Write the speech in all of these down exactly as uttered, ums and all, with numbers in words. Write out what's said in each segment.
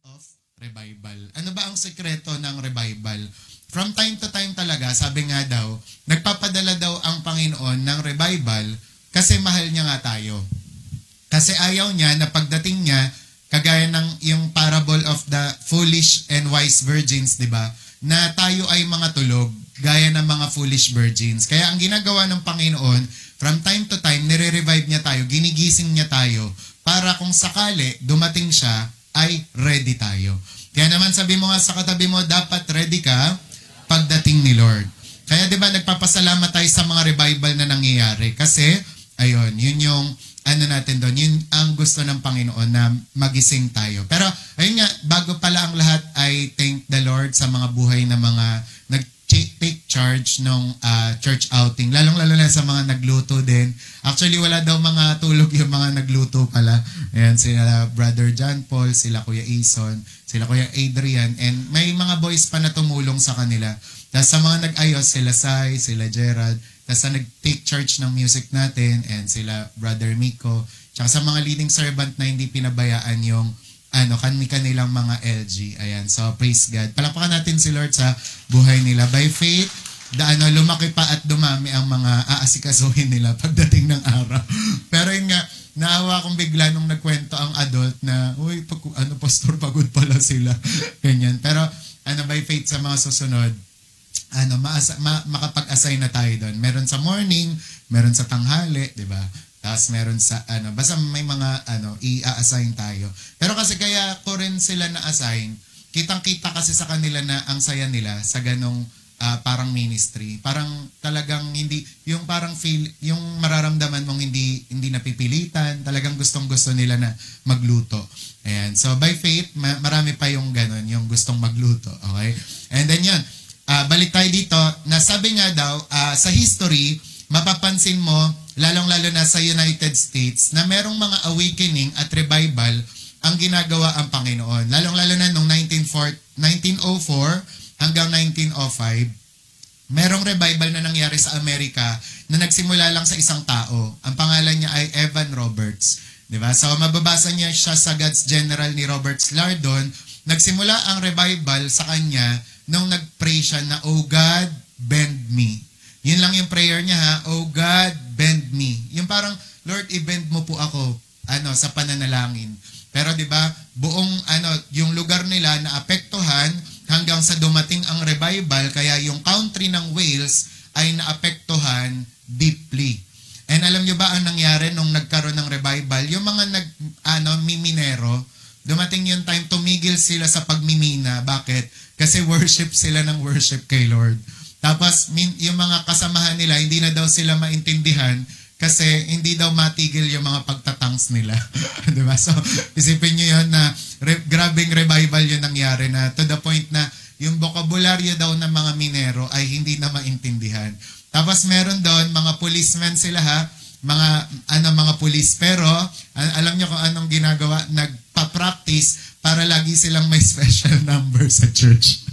of revival. Ano ba ang sekreto ng revival? From time to time talaga, sabi nga daw, nagpapadala daw ang Panginoon ng revival kasi mahal niya nga tayo. Kasi ayaw niya na pagdating niya, kagaya ng yung parable of the foolish and wise virgins, di ba? Na tayo ay mga tulog, gaya ng mga foolish virgins. Kaya ang ginagawa ng Panginoon, from time to time, nire-revive niya tayo, ginigising niya tayo, para kung sakali dumating siya, ay ready tayo. Kaya naman sabi mo nga sa katabi mo, dapat ready ka pagdating ni Lord. Kaya 'di ba nagpapasalamat tayo sa mga revival na nangyayari kasi ayun, yun yung ano natin doon, yun ang gusto ng Panginoon na magising tayo. Pero ayun nga, bago pala ang lahat, I thank the Lord sa mga buhay na mga nag-take charge ng uh, church outing. Lalong-lalo na sa mga nagluto din. Actually, wala daw mga tulog yung mga nagluto pala. Ayan, sila Brother John Paul, sila Kuya Ison, sila Kuya Adrian, and may mga boys pa na tumulong sa kanila. Tapos sa mga nag-ayos, sila Sai, sila Gerald, tapos sa nag-take charge ng music natin, and sila Brother Miko, tsaka sa mga leading servant na hindi pinabayaan yung ano, kanilang mga L G. Ayan, so praise God. Palakpakan natin si Lord sa buhay nila. By faith, da, ano, lumaki pa at dumami ang mga aasikasuhin nila pagdating ng araw. Pero yun nga, naawa akong bigla nung nagkwento ang adult na, uy, pag, ano, pastor, pagod pala sila. Ganyan. Pero, ano, by faith sa mga susunod, ano, maasa, ma, makapag-assign na tayo doon. Meron sa morning, meron sa tanghali, di ba? Tapos meron sa, ano, basta may mga, ano, i-assign tayo. Pero kasi kaya ko rin sila na-assign, kitang-kita kasi sa kanila na ang saya nila sa ganong uh, parang ministry. Parang talagang hindi, yung parang feel, yung mararamdaman mong hindi, hindi napipilitan, talagang gustong-gusto nila na magluto. Ayan. So, by faith, ma- marami pa yung ganon, yung gustong magluto. Okay? And then yun, uh, balik tayo dito, na sabi nga daw, uh, sa history, mapapansin mo, lalong-lalo na sa United States, na merong mga awakening at revival ang ginagawa ang Panginoon. Lalong-lalo na noong nineteen oh four hanggang nineteen oh five, merong revival na nangyari sa Amerika na nagsimula lang sa isang tao. Ang pangalan niya ay Evan Roberts. Diba? So, mababasa niya siya sa God's General ni Robert Lardon. Nagsimula ang revival sa kanya nung nag-pray siya na, "Oh God, bend me." Yun lang yung prayer niya ha, "Oh God, bend me." Yung parang, "Lord, i-bend mo po ako ano sa pananalangin." Pero 'di ba, buong ano, yung lugar nila na apektuhan hanggang sa dumating ang revival, kaya yung country ng Wales ay naapektuhan deeply. And alam niyo ba ang nangyari nung nagkaroon ng revival? Yung mga nag ano, miminero, dumating yung time tumigil sila sa pagmimina. Bakit? Kasi worship sila ng worship kay Lord. Tapos, yung mga kasamahan nila, hindi na daw sila maintindihan kasi hindi daw matigil yung mga pagtatangs nila. Diba? So, isipin nyo yun na re- grabing revival yun nangyari na to the point na yung bokabularyo daw ng mga minero ay hindi na maintindihan. Tapos, meron doon, mga policemen sila ha, mga, ano, mga police. Pero, al- alam nyo kung anong ginagawa? Nagpa-practice para lagi silang may special number sa church.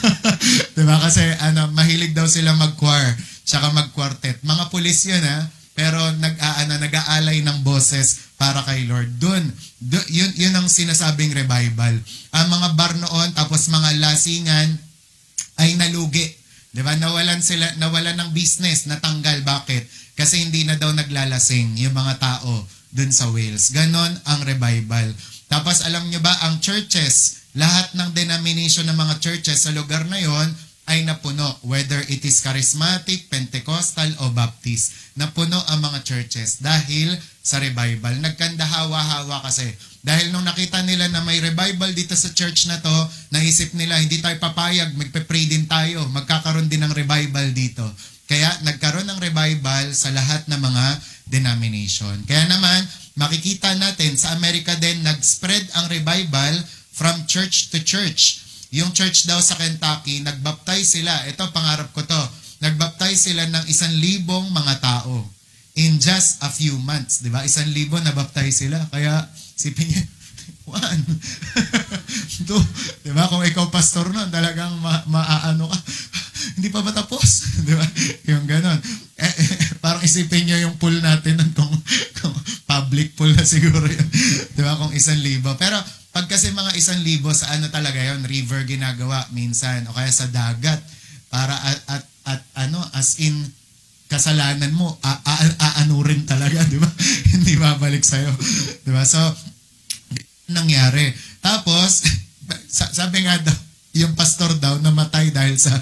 Diba? Kasi ano, mahilig daw sila mag-choir, tsaka mag-quartet. Mga pulis yun ha, pero nag-aana, nag-aalay ng boses para kay Lord. Doon, dun, yun, yun ang sinasabing revival. Ang mga bar noon, tapos mga lasingan, ay nalugi. Diba? Nawalan sila, nawalan ng business, natanggal. Bakit? Kasi hindi na daw naglalasing yung mga tao doon sa Wales. Ganon ang revival. Tapos alam nyo ba, ang churches, lahat ng denomination ng mga churches sa lugar na yon ay napuno. Whether it is charismatic, Pentecostal, o Baptist. Napuno ang mga churches dahil sa revival. Nagkandahawa-hawa kasi. Dahil nung nakita nila na may revival dito sa church na to, naisip nila, hindi tayo papayag, magpe-pray din tayo. Magkakaroon din ng revival dito. Kaya nagkaroon ng revival sa lahat ng mga denomination. Kaya naman, makikita natin sa Amerika din, nag-spread ang revival from church to church. Yung church daw sa Kentucky, nagbaptize sila. Ito, pangarap ko to. Nagbaptize sila ng isang libong mga tao in just a few months. Diba? Isang libo nabaptize sila. Kaya, sipin niyo, one, two. Diba? Kung ikaw pastor nun, talagang ma- maaano ka. Hindi pa ba tapos? Diba? Yung ganon. Eh, eh, parang isipin niyo yung pool natin kung, kung public pool na siguro yun. Diba? Kung isang libo. Pero, pag kasi mga isang libo sa ano talaga yon, river ginagawa minsan o kaya sa dagat para at at, at ano as in kasalanan mo a, a, aanurin talaga, di ba? Hindi babalik sa iyo, di ba? So nangyari. Tapos sabi nga daw yung pastor daw namatay dahil sa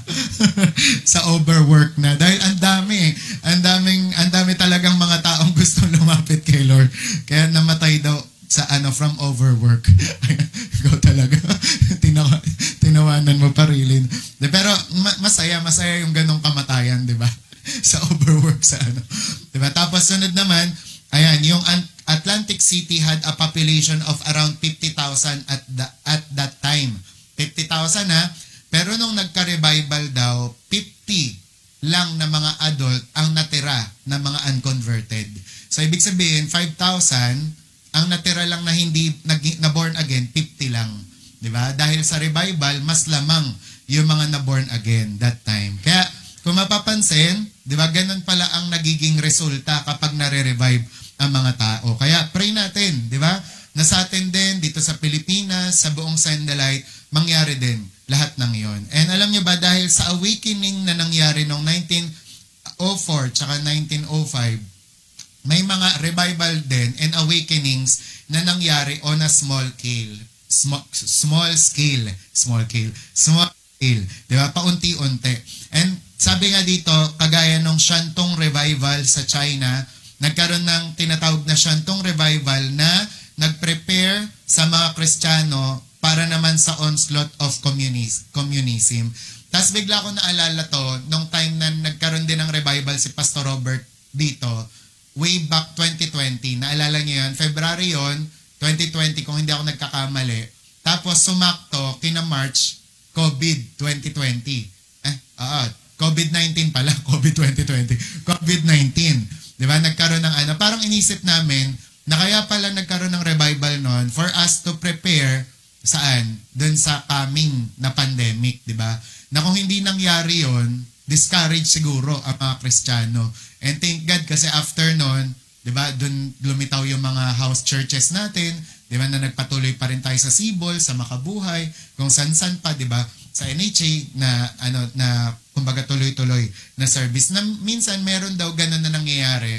sa overwork na, dahil ang dami ang daming ang dami talagang mga taong gustong lumapit kay Lord, kaya namatay daw sa ano from overwork. Ikaw talaga tinawa, tinawanan mo pa rilin. De, pero ma- masaya masaya yung ganong kamatayan, di ba? Sa overwork sa ano, di ba? Tapos sunod naman, ayan, yung Atlantic City had a population of around fifty thousand at the, at that time. fifty thousand ha, pero nung nagka-revival daw, fifty lang na mga adult ang natira na mga unconverted. So ibig sabihin, five thousand ang natira lang na hindi na born again, fifty lang, di ba? Dahil sa revival, mas lamang yung mga na born again that time. Kaya kung mapapansin, di ba, ganun pala ang nagiging resulta kapag nare-revive ang mga tao. Kaya pray natin, di ba? Na sa atin din, dito sa Pilipinas, sa buong Sandalite, mangyari din lahat ng yon. And alam nyo ba, dahil sa awakening na nangyari noong nineteen oh four tsaka nineteen oh five, may mga revival din and awakenings na nangyari on a small scale. Small, small scale. Small scale. Small scale. Di ba? Paunti-unti. And sabi nga dito, kagaya ng Shantong Revival sa China, nagkaroon ng tinatawag na Shantong Revival na nag-prepare sa mga Kristiyano para naman sa onslaught of communis- communism. Tapos bigla ko naalala to, nung time na nagkaroon din ng revival si Pastor Robert dito, way back twenty twenty, naalala niyo yun? February yun, twenty twenty, kung hindi ako nagkakamali. Tapos sumakto, kina-March, COVID twenty twenty. Eh, oo, COVID nineteen pala, COVID twenty twenty. COVID nineteen. Di ba? Nagkaroon ng ano, parang inisip namin, na kaya pala nagkaroon ng revival noon for us to prepare saan? Doon sa coming na pandemic, di ba? Na kung hindi nangyari yon, discourage siguro ang mga Kristiyano. And thank God kasi after noon, di ba, doon lumitaw yung mga house churches natin, di ba, na nagpatuloy pa rin tayo sa Sibol, sa Makabuhay, kung san-san pa, di ba, sa N H A na, ano, na, kumbaga tuloy-tuloy na service. Na minsan meron daw ganun na nangyayari,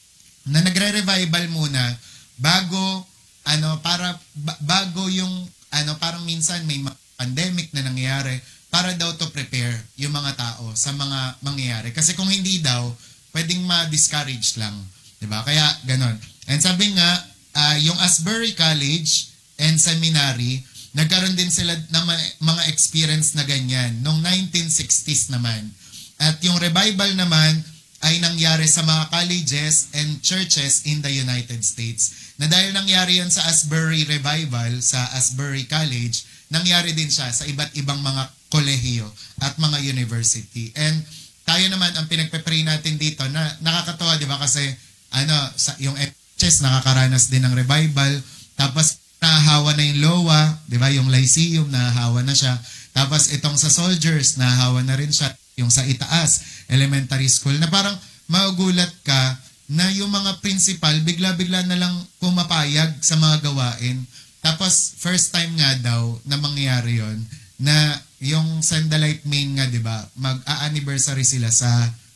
na nagre-revival muna, bago, ano, para, ba- bago yung, ano, parang minsan may pandemic na nangyayari para daw to prepare yung mga tao sa mga mangyayari. Kasi kung hindi daw, pwedeng ma-discourage lang. Diba? Kaya, ganon. And sabi nga, uh, yung Asbury College and Seminary, nagkaroon din sila ng mga experience na ganyan noong nineteen sixties naman. At yung revival naman ay nangyari sa mga colleges and churches in the United States. Na dahil nangyari yan sa Asbury Revival, sa Asbury College, nangyari din siya sa iba't ibang mga kolehiyo at mga university. And tayo naman, ang pinagpe-pray natin dito, na nakakatawa, di ba? Kasi ano, sa, yung N H S nakakaranas din ng revival, tapos nahahawa na yung LOA, di ba? Yung Lyceum, nahahawa na siya. Tapos itong sa Soldiers, nahahawa na rin siya. Yung sa Itaas, elementary school, na parang magugulat ka na yung mga principal, bigla-bigla na lang pumapayag sa mga gawain. Tapos, first time nga daw na mangyayari yon na yung Sandalite Main nga, di ba, mag-a-anniversary sila sa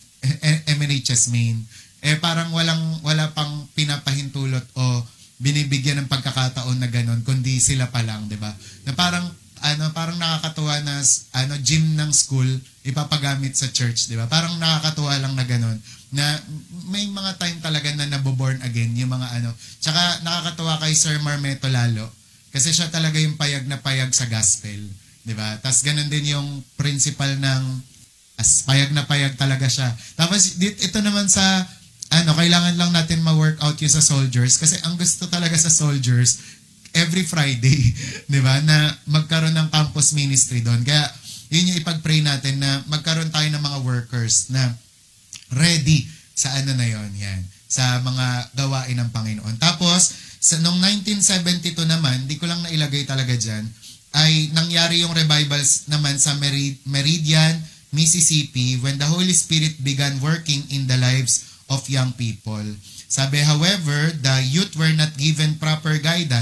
M N H S Main. Eh, parang walang, wala pang pinapahintulot o binibigyan ng pagkakataon na ganun, kundi sila pa lang, di ba? Na parang, ano, parang nakakatuwa na, ano, gym ng school, ipapagamit sa church, di ba? Parang nakakatuwa lang na ganun, na may mga time talaga na naboborn again, yung mga ano. Tsaka nakakatuwa kay Sir Marmeto lalo, kasi siya talaga yung payag na payag sa gospel, di ba? Tapos ganun din yung principal ng, as payag na payag talaga siya. Tapos ito naman sa, ano, kailangan lang natin ma-workout yung sa Soldiers, kasi ang gusto talaga sa Soldiers, every Friday, di ba, na magkaroon ng campus ministry doon. Kaya, yun yung ipag-pray natin na magkaroon tayo ng mga workers na ready sa ano na yon, yan, sa mga gawain ng Panginoon. Tapos, sa noong nineteen seventy-two naman, di ko lang nailagay talaga dyan, ay nangyari yung revivals naman sa Merid- Meridian, Mississippi, when the Holy Spirit began working in the lives of young people. Sabi, however, the youth were not given proper guidance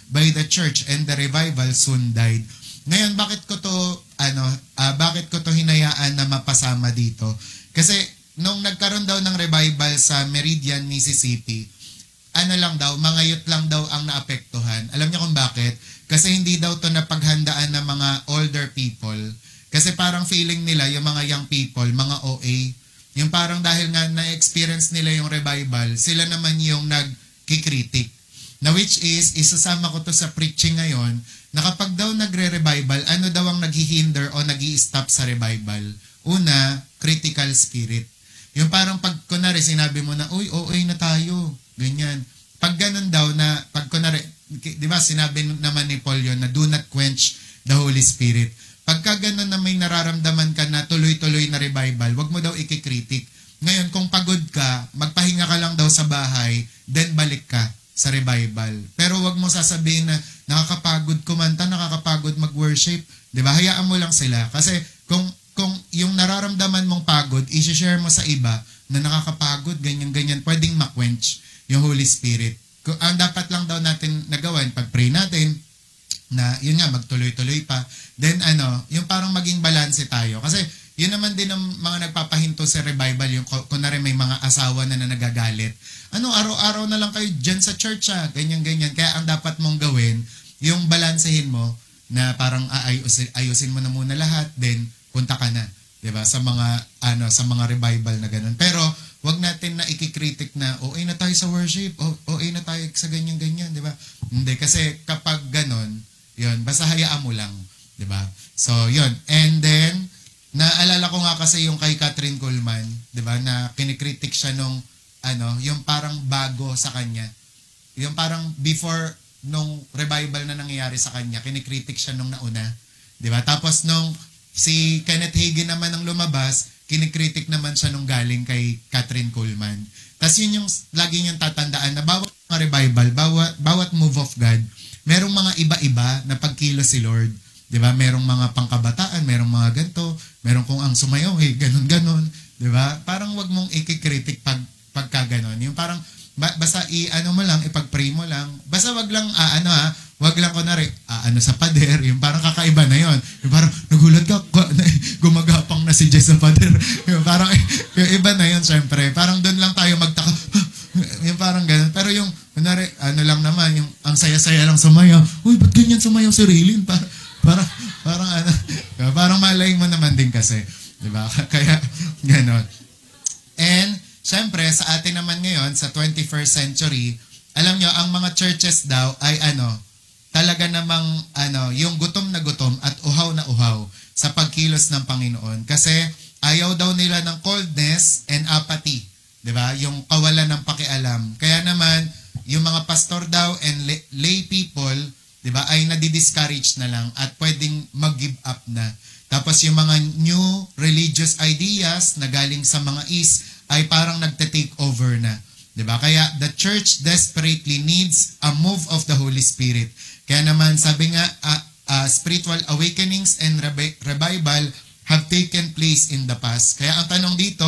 by the church and the revival soon died. Ngayon, bakit ko to, ano, uh, bakit ko to hinayaan na mapasama dito? Kasi, nung nagkaroon daw ng revival sa Meridian, Mississippi, ano lang daw, mga youth lang daw ang naapektuhan. Alam niyo kung bakit? Kasi hindi daw to napaghandaan ng mga older people. Kasi parang feeling nila, yung mga young people, mga O A, yung parang dahil nga na-experience nila yung revival, sila naman yung nagkikritik. Na which is, isasama ko to sa preaching ngayon, na kapag daw nagre-revival, ano daw ang naghihinder o nag-i-stop sa revival? Una, critical spirit. Yung parang pag, kunwari, sinabi mo na, uy, O A na tayo. Ganyan. Pag ganun daw na, pag kunwari, di ba sinabi naman ni Paul yun na do not quench the Holy Spirit. Pagka ganun na may nararamdaman ka na tuloy-tuloy na revival, wag mo daw ikikritik. Ngayon, kung pagod ka, magpahinga ka lang daw sa bahay, then balik ka sa revival. Pero wag mo sasabihin na nakakapagod kumanta, nakakapagod mag-worship. Di ba? Hayaan mo lang sila. Kasi kung, kung yung nararamdaman mong pagod, i-share mo sa iba na nakakapagod, ganyan-ganyan, pwedeng ma-quench yung Holy Spirit. Kung, ang dapat lang daw natin nagawan, pag-pray natin, na yun nga, magtuloy-tuloy pa. Then ano, yung parang maging balanse tayo. Kasi yun naman din ang mga nagpapahinto sa revival, yung kunwari may mga asawa na, na nagagalit. Ano, araw-araw na lang kayo dyan sa church ha, ganyan-ganyan. Kaya ang dapat mong gawin, yung balansehin mo, na parang ayusin, ayusin mo na muna lahat, then punta ka na. Diba? Sa mga, ano, sa mga revival na ganun. Pero, wag natin na ikikritik na, O A na tayo sa worship, O A na tayo sa ganyan-ganyan, diba? Hindi, kasi kapag ganun, yun, basta hayaan mo lang. Diba? So, yun. And then, naalala ko nga kasi yung kay Catherine Kuhlman, diba, na kinikritik siya nung, ano, yung parang bago sa kanya. Yung parang before nung revival na nangyayari sa kanya, kinikritik siya nung nauna. Diba? Tapos nung si Kenneth Hagin naman ang lumabas, kinikritik naman siya nung galing kay Catherine Kuhlman. Tapos yun yung lagi niyong tatandaan na bawat mga revival, bawat, bawat move of God, merong mga iba-iba na pagkilos si Lord. Diba? Merong mga pangkabataan, merong mga ganito, merong kung ang sumayaw, hey, ganun-ganon. Diba? Parang wag mong ikikritik pag, pagka ganon. Yung parang, ba, basta i-ano mo lang, ipag-pray mo lang. Basta wag lang, ah, ano ha, wag lang ko na rin, ah, ano sa pader, yung parang kakaiba na yon. Yung parang, nagulat ka, gumagapang na si Jess sa pader. Yung parang, yung iba na yon, syempre. Parang doon lang tayo magtaka, yung parang ganun. Pero yung, kunwari, ano lang naman, yung ang saya-saya lang sumayaw. Uy, ba't ganyan sumayaw si Raylene? Parang, parang, parang, ano, parang malay mo naman din kasi. Diba? Kaya, gano'n. And, syempre, sa atin naman ngayon, sa twenty-first century, alam nyo, ang mga churches daw ay ano, talaga namang, ano, yung gutom na gutom at uhaw na uhaw sa pagkilos ng Panginoon. Kasi, ayaw daw nila ng coldness and apathy. Diba? Yung kawalan ng pakialam. Kaya naman, yung mga pastor daw and lay, lay people, diba, ay nadi-discourage na lang at pwedeng mag-give up na. Tapos yung mga new religious ideas na galing sa mga East ay parang nagte-take over na. Diba? Kaya the church desperately needs a move of the Holy Spirit. Kaya naman sabi nga, uh, uh, spiritual awakenings and revi- revival have taken place in the past. Kaya ang tanong dito,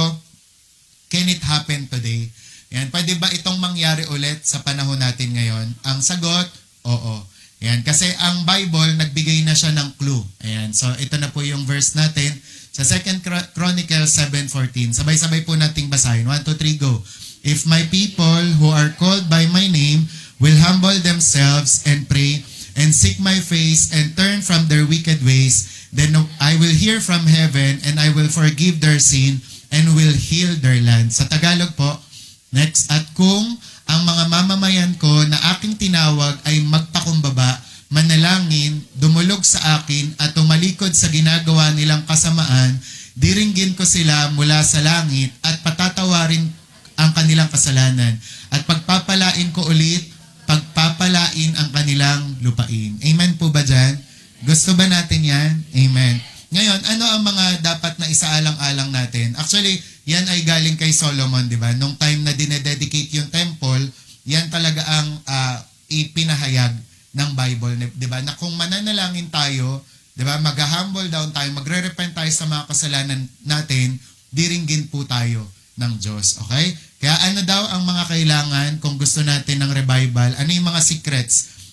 can it happen today? Yan, pwede ba itong mangyari ulit sa panahon natin ngayon? Ang sagot, oo. Yan, kasi ang Bible, nagbigay na siya ng clue. Ayan, so ito na po yung verse natin sa Second Chronicles seven fourteen. Sabay-sabay po nating basahin. one, two, three, go. If my people who are called by my name will humble themselves and pray and seek my face and turn from their wicked ways, then I will hear from heaven and I will forgive their sin and will heal their land. Sa Tagalog po, next, at kung ang mga mamamayan ko na aking tinawag ay magpakumbaba, manalangin, dumulog sa akin at tumalikod sa ginagawa nilang kasamaan, diringgin ko sila mula sa langit at patatawarin ang kanilang kasalanan at pagpapalain ko ulit, pagpapalain ang kanilang lupain. Amen po ba dyan? Gusto ba natin yan? Amen. Ngayon, ano ang mga dapat na isaalang-alang natin? Actually, yan ay galing kay Solomon, di ba? Nung time na dinededicate yung temple, yan talaga ang uh, ipinahayag ng Bible, di ba? Na kung mananalangin tayo, di ba? Mag-humble down tayo, magre-repent tayo sa mga kasalanan natin, diringgin po tayo ng Diyos. Okay? Kaya ano daw ang mga kailangan kung gusto natin ng revival? Ano yung mga secrets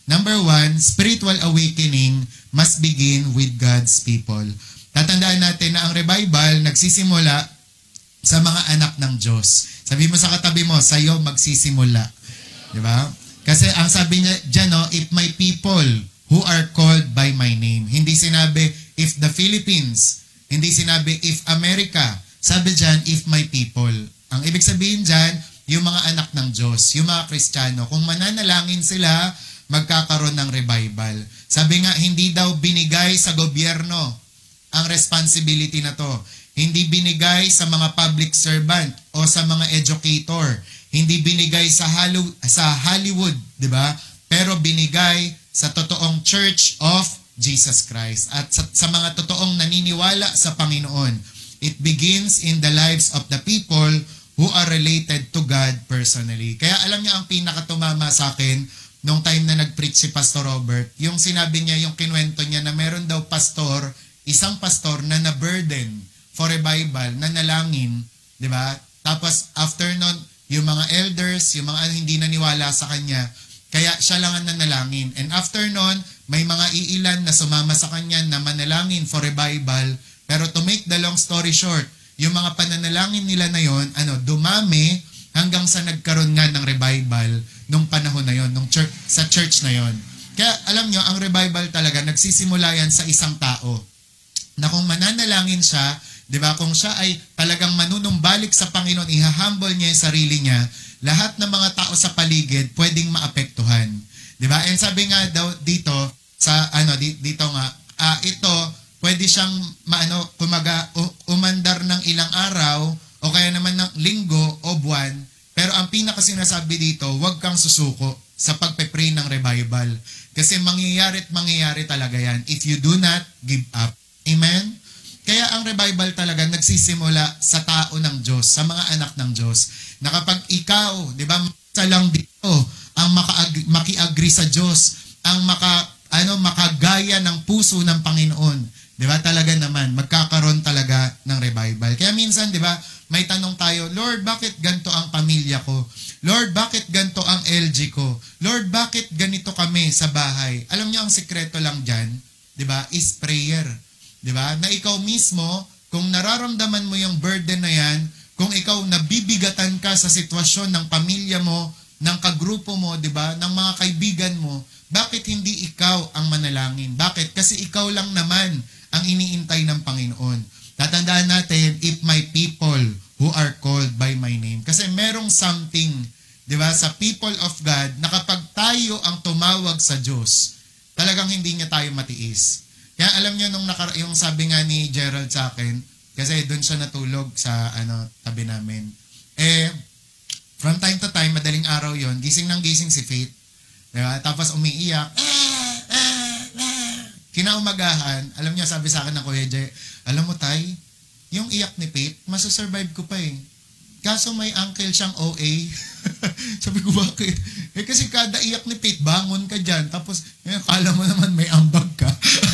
Number one, spiritual awakening must begin with God's people. Tatandaan natin na ang revival nagsisimula sa mga anak ng Diyos. Sabi mo sa katabi mo, sa'yo magsisimula. Di ba? Kasi ang sabi niya dyan, no, if my people who are called by my name. Hindi sinabi, if the Philippines. Hindi sinabi, if America. Sabi dyan, if my people. Ang ibig sabihin dyan, yung mga anak ng Diyos, yung mga Kristiyano, kung mananalangin sila, magkakaroon ng revival. Sabi nga, hindi daw binigay sa gobyerno ang responsibility na to. Hindi binigay sa mga public servant o sa mga educator. Hindi binigay sa, Hollywood, sa Hollywood, di ba? Pero binigay sa totoong Church of Jesus Christ at sa, sa mga totoong naniniwala sa Panginoon. It begins in the lives of the people who are related to God personally. Kaya alam niyo ang pinakatumama sa akin nung time na nag-preach si Pastor Robert, yung sinabi niya, yung kinuwento niya na meron daw pastor, isang pastor na na-burden for revival, na nalangin, di ba? Tapos after nun, yung mga elders, yung mga hindi naniwala sa kanya, kaya siya lang ang nanalangin. And after nun, may mga iilan na sumama sa kanya na manalangin for revival. Pero to make the long story short, yung mga pananalangin nila na yon, ano, dumami hanggang sa nagkaroon nga ng revival nung panahon na yon, nung church, sa church na yon. Kaya alam nyo, ang revival talaga, nagsisimula yan sa isang tao. Na kung mananalangin siya, di ba, kung siya ay talagang manunumbalik sa Panginoon, ihahumble niya yung sarili niya, lahat ng mga tao sa paligid pwedeng maapektuhan. Di ba? And sabi nga daw dito, sa ano, dito nga, uh, ito, pwede siyang maano, kumaga, umandar ng ilang araw, o kaya naman ng linggo o buwan, pero ang pinaka sinasabi dito, huwag kang susuko sa pagpe-pray ng revival. Kasi mangyayari at mangyayari talaga yan if you do not give up. Amen? Kaya ang revival talaga nagsisimula sa tao ng Diyos, sa mga anak ng Diyos. Na kapag ikaw, di ba, isa lang dito, ang maka- maki-agree sa Diyos, ang maka, ano, makagaya ng puso ng Panginoon. Di ba? Talaga naman, magkakaroon talaga ng revival. Kaya minsan, di ba, may tanong tayo, Lord, bakit ganito ang pamilya ko? Lord, bakit ganito ang L G ko? Lord, bakit ganito kami sa bahay? Alam niyo, ang sekreto lang dyan, di ba, is prayer. Di ba? Na ikaw mismo, kung nararamdaman mo yung burden na yan, kung ikaw nabibigatan ka sa sitwasyon ng pamilya mo, ng kagrupo mo, di ba, ng mga kaibigan mo, bakit hindi ikaw ang manalangin? Bakit? Kasi ikaw lang naman ang iniintay ng Panginoon. Tatandaan natin, if my people who are called by my name. Kasi merong something, di ba, sa people of God, na kapag tayo ang tumawag sa Diyos, talagang hindi niya tayo matiis. Kaya alam niyo, nung nakara- yung sabi nga ni Gerald sa akin, kasi doon siya natulog sa ano tabi namin. Eh, from time to time, madaling araw yon, gising ng gising si Faith. Diba? Tapos umiiyak. Ah, ah, ah. Kinaumagahan, alam niya, sabi sa akin ng Kuya Jay, alam mo tay, yung iyak ni Faith, masasurvive ko pa eh. Kaso may uncle siyang O A. Sabi ko, bakit? Eh kasi kada iyak ni Faith, bangon ka dyan. Tapos, eh, kala mo naman may ambag ka.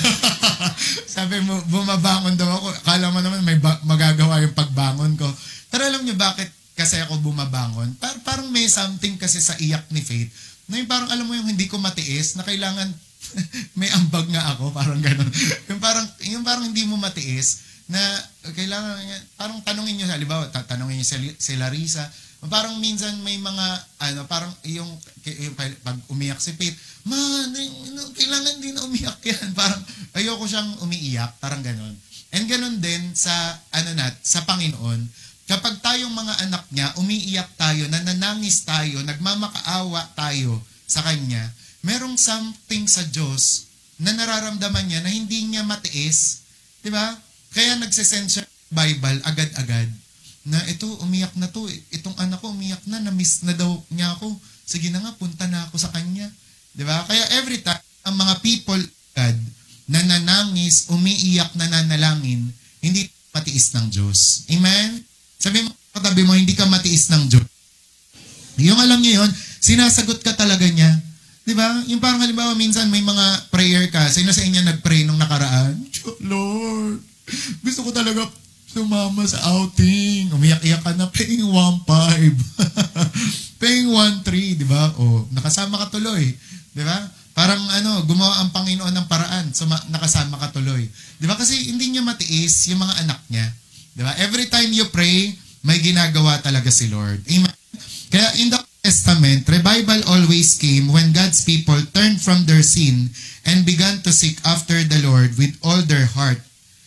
Sabi mo, bumabangon daw ako. Kala mo naman may ba- magagawa yung pagbangon ko. Pero alam niyo bakit kasi ako bumabangon? Par- parang may something kasi sa iyak ni Faith. Na yung parang alam mo yung hindi ko matiis, na kailangan may ambag nga ako. Parang gano'n. Yung parang, yung parang hindi mo matiis, na kailangan, parang tanungin nyo, halimbawa, tanungin nyo si, si Larissa, parang minsan may mga, ano, parang yung, yung pag umiyak si Faith, man, kailangan din na umiyak yan. Parang, ayoko siyang umiiyak, parang ganon. And ganon din sa, ano nat, sa Panginoon, kapag tayong mga anak niya, umiiyak tayo, nananangis tayo, nagmamakaawa tayo sa Kanya, merong something sa Diyos na nararamdaman niya na hindi niya matiis, di ba? Kaya nagsisend siya Bible agad-agad na ito, umiyak na to. Itong anak ko, umiyak na. Na-miss na daw niya ako. Sige na nga, punta na ako sa kanya. Diba? Kaya every time, ang mga people God, na nanangis, umiiyak, nananalangin, hindi matiis ng Diyos. Amen? Sabi mo, katabi mo, hindi ka matiis ng Diyos. Yung alam niyo yun, sinasagot ka talaga niya. Diba? Yung parang halimbawa, minsan may mga prayer ka. Sino sa inyo nag-pray nung nakaraan? Lord, gusto ko talaga sumama sa outing. Umiyak-iyak ka na, paying one five. Paying one three, di ba? O, nakasama ka tuloy. Di ba? Parang ano, gumawa ang Panginoon ng paraan, so ma- nakasama ka tuloy. Di ba? Kasi hindi niya matiis yung mga anak niya. Di ba? Every time you pray, may ginagawa talaga si Lord. Amen? Kaya in the Old Testament, revival always came when God's people turned from their sin and began to seek after the Lord with all their heart.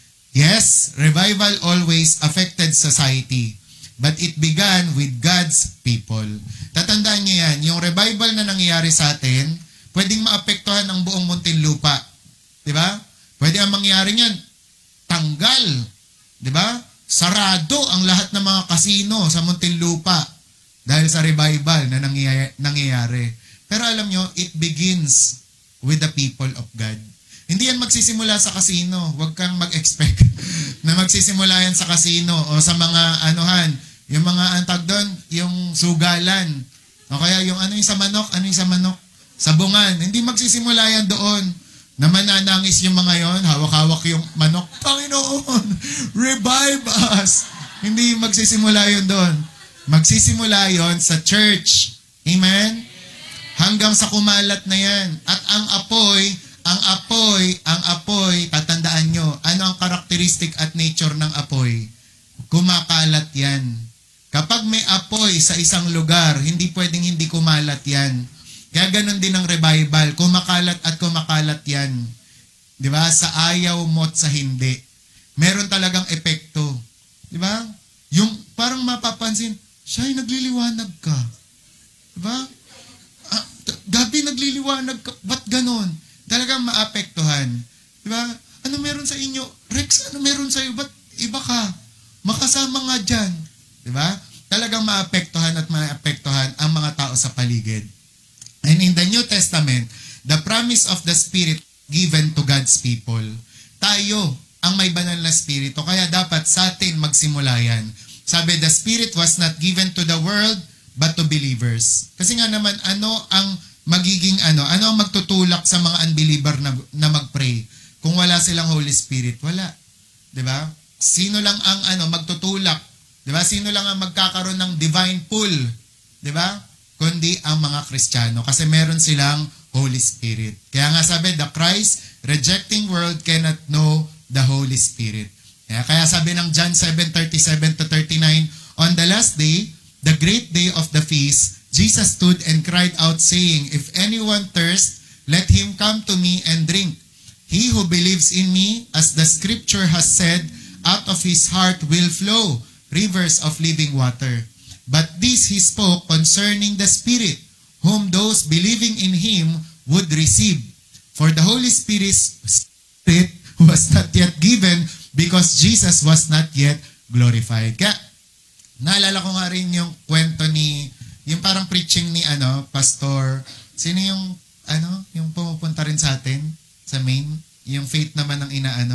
Yes, revival always affected society, but it began with God's people. Tatandaan niyo yan, yung revival na nangyayari sa atin, pwedeng maapektuhan ang buong Muntinlupa. Di ba? Pwede ang mangyari niyan, tanggal. Di ba? Sarado ang lahat ng mga kasino sa Muntinlupa dahil sa revival na nangyayari. Pero alam nyo, it begins with the people of God. Hindi yan magsisimula sa kasino. Huwag kang mag-expect na magsisimula yan sa kasino o sa mga anuhan, yung mga antag doon, yung sugalan. O kaya yung ano yung sa manok, ano yung sa manok? Sabungan. Hindi magsisimula yan doon. Na mananangis yung mga yon, hawak-hawak yung manok. Panginoon, revive us. Hindi magsisimula yun doon. Magsisimula yon sa church. Amen? Hanggang sa kumalat na yan. At ang apoy, ang apoy, ang apoy, tatandaan nyo, ano ang karakteristik at nature ng apoy? Kumakalat yan. Kapag may apoy sa isang lugar, hindi pwedeng hindi kumalat yan. Kaya ganun din ang revival. Kumakalat at kumakalat yan. Di ba? Sa ayaw mo't sa hindi. Meron talagang epekto. Di ba? Yung parang mapapansin, siya'y nagliliwanag ka. Di ba? Ah, Gabi nagliliwanag ka. Ba't ganun? Talagang maapektuhan. Di ba? Ano meron sa inyo? Rex, ano meron sa iyo? Ba't iba ka? Makasama nga dyan. Di ba? Talagang maapektuhan at maapektuhan ang mga tao sa paligid. And in the New Testament, the promise of the Spirit given to God's people. Tayo ang may banal na Espiritu, kaya dapat sa atin magsimula yan. Sabi, the Spirit was not given to the world, but to believers. Kasi nga naman, ano ang magiging ano, ano ang magtutulak sa mga unbeliever na, na mag-pray kung wala silang Holy Spirit? Wala. 'Di ba? Sino lang ang ano magtutulak? 'Di ba? Sino lang ang magkakaroon ng divine pool? 'Di ba? Kundi ang mga Kristiyano kasi meron silang Holy Spirit. Kaya nga sabi, the Christ rejecting world cannot know the Holy Spirit. Kaya, kaya sabi ng John seven thirty-seven to thirty-nine, on the last day, the great day of the feast, Jesus stood and cried out saying, if anyone thirst, let him come to me and drink. He who believes in me, as the scripture has said, out of his heart will flow rivers of living water. But this he spoke concerning the Spirit, whom those believing in him would receive. For the Holy Spirit was not yet given because Jesus was not yet glorified. Kaya, naalala ko nga rin yung kwento ni, yung parang preaching ni ano, Pastor, sino yung, ano, yung pumupunta rin sa atin, sa main, yung faith naman ng inaano.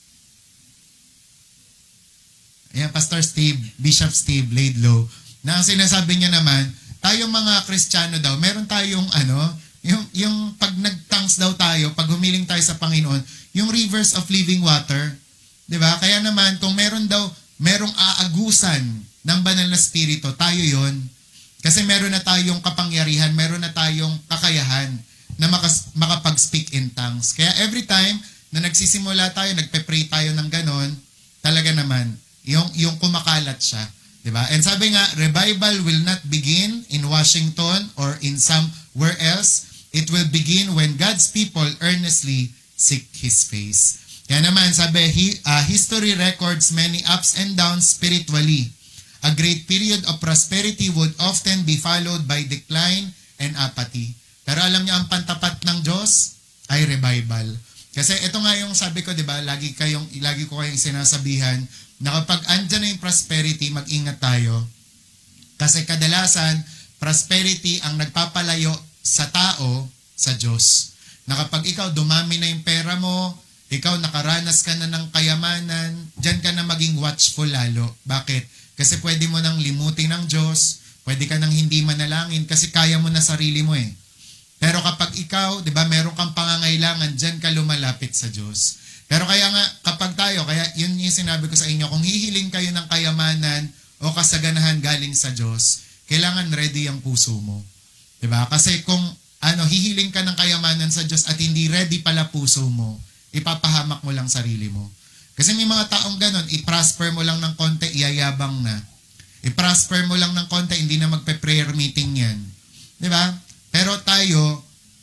Ayan, Pastor Steve, Bishop Steve Laidlow, na ang sinasabi niya naman, tayong mga Kristiyano daw, meron tayong ano, yung, yung pag nag-thanks daw tayo, pag humiling tayo sa Panginoon, yung rivers of living water, di ba? Kaya naman, kung meron daw, merong aagusan ng banal na spirito, tayo yon. Kasi meron na tayong kapangyarihan, meron na tayong kakayahan na makas, makapag-speak in tongues. Kaya every time na nagsisimula tayo, nagpe-pray tayo ng ganon, talaga naman, yung, yung kumakalat siya. Diba? And sabi nga, revival will not begin in Washington or in somewhere else. It will begin when God's people earnestly seek His face. Kaya naman, sabi, he, uh, history records many ups and downs spiritually. A great period of prosperity would often be followed by decline and apathy. Pero alam niyo, ang pantapat ng Diyos ay revival. Kasi ito nga yung sabi ko, diba, lagi, kayong, lagi ko kayong sinasabihan, na kapag andyan na yung prosperity, mag-ingat tayo. Kasi kadalasan, prosperity ang nagpapalayo sa tao, sa Diyos. Na kapag ikaw dumami na yung pera mo, ikaw nakaranas ka na ng kayamanan, dyan ka na maging watchful lalo. Bakit? Kasi pwede mo nang limutin ng Diyos, pwede ka nang hindi manalangin kasi kaya mo na sarili mo eh. Pero kapag ikaw, di ba, meron kang pangangailangan, dyan ka lumalapit sa Diyos. Pero kaya nga, kapag tayo, kaya yun yung sinabi ko sa inyo, kung hihiling kayo ng kayamanan o kasaganahan galing sa Diyos, kailangan ready ang puso mo. Diba? Kasi kung ano, hihiling ka ng kayamanan sa Diyos at hindi ready pala puso mo, ipapahamak mo lang sarili mo. Kasi may mga taong ganon, i-prosper mo lang ng konti, iyayabang na. I-prosper mo lang ng konti, hindi na magpe-prayer meeting yan. Di ba? Pero tayo,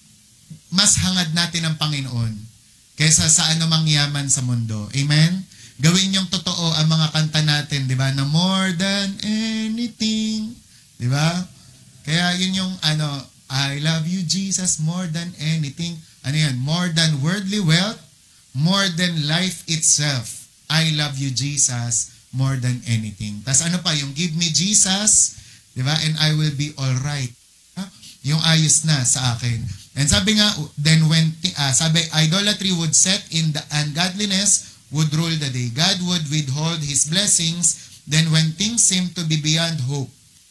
mas hangad natin ang Panginoon kaysa sa anumang yaman sa mundo. Amen? Gawin yung totoo ang mga kanta natin, di ba? Na more than anything. Di ba? Kaya yun yung ano, I love you Jesus more than anything. Ano yan? More than worldly wealth, more than life itself. I love you Jesus more than anything. Tas ano pa? Yung give me Jesus, di ba? And I will be all right. Ha? Yung ayos na sa akin. And sabi nga, then when, uh, sabi, idolatry would set in the ungodliness, would rule the day. God would withhold His blessings. Then when things seem to be beyond hope,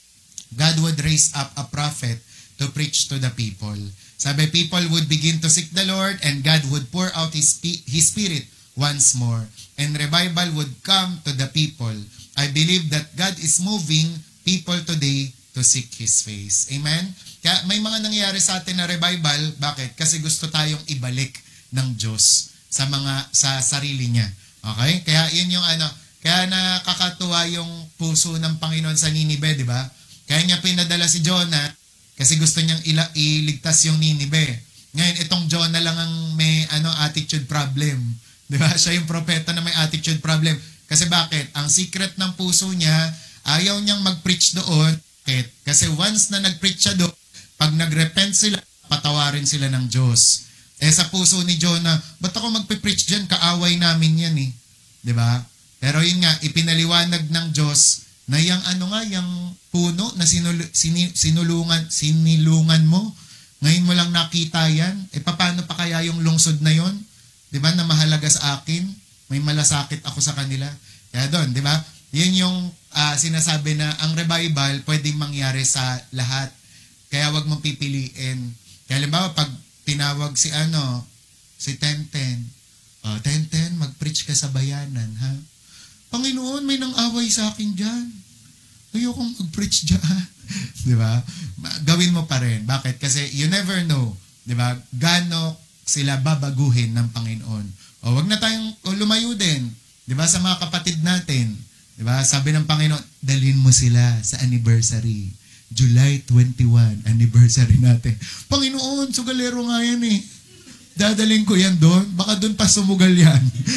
God would raise up a prophet to preach to the people. Sabi, people would begin to seek the Lord and God would pour out His, His Spirit once more. And revival would come to the people. I believe that God is moving people today to seek His face. Amen? Kaya may mga nangyayari sa atin na revival. Bakit? Kasi gusto tayong ibalik ng Diyos sa mga sa sarili niya. Okay? Kaya yun yung ano, kaya nakakatuwa yung puso ng Panginoon sa Ninive, di ba? Kaya niya pinadala si Jonah kasi gusto niyang ila, iligtas yung Ninive. Ngayon, itong Jonah lang ang may ano attitude problem. Di ba? Siya yung propeta na may attitude problem. Kasi bakit? Ang secret ng puso niya, ayaw niyang mag-preach doon. Bakit? Kasi once na nag-preach siya doon, pag nag-repent sila, patawarin sila ng Diyos. Eh sa puso ni Jonah, ba't ako magpe-preach dyan? Kaaway namin yan eh. Di ba? Pero yun nga, ipinaliwanag ng Diyos na yung ano nga, yung puno na sinul sini sinulungan, sinilungan mo, ngayon mo lang nakita yan, eh paano pa kaya yung lungsod na yon? Di ba, na mahalaga sa akin, may malasakit ako sa kanila. Kaya doon, di ba? Yun yung uh, sinasabi na ang revival pwedeng mangyari sa lahat. Kaya wag mong pipiliin. Kaya halimbawa, pag tinawag si ano, si Tenten, oh, Tenten, mag-preach ka sa bayanan, ha? Panginoon, may nang-away sa akin dyan. Ayokong mag-preach dyan. Di ba? Gawin mo pa rin. Bakit? Kasi you never know, di ba? Gano sila babaguhin ng Panginoon. O wag na tayong lumayo din. Di ba? Sa mga kapatid natin. Di ba? Sabi ng Panginoon, dalhin mo sila sa anniversary. July twenty-first, anniversary natin. Panginoon, sugalero nga yan eh. Dadaling ko yan doon. Baka doon pa sumugal yan.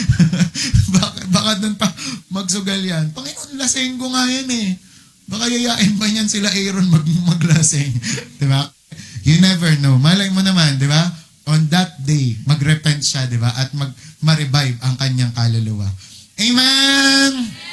baka, baka doon pa magsugal yan. Panginoon, lasing ko nga yan eh. Baka yayain pa niyan sila Aaron mag maglasing. Diba? You never know. Malay mo naman, di ba? On that day, mag-repent siya, di ba? At mag ma-revive ang kanyang kaluluwa. Amen!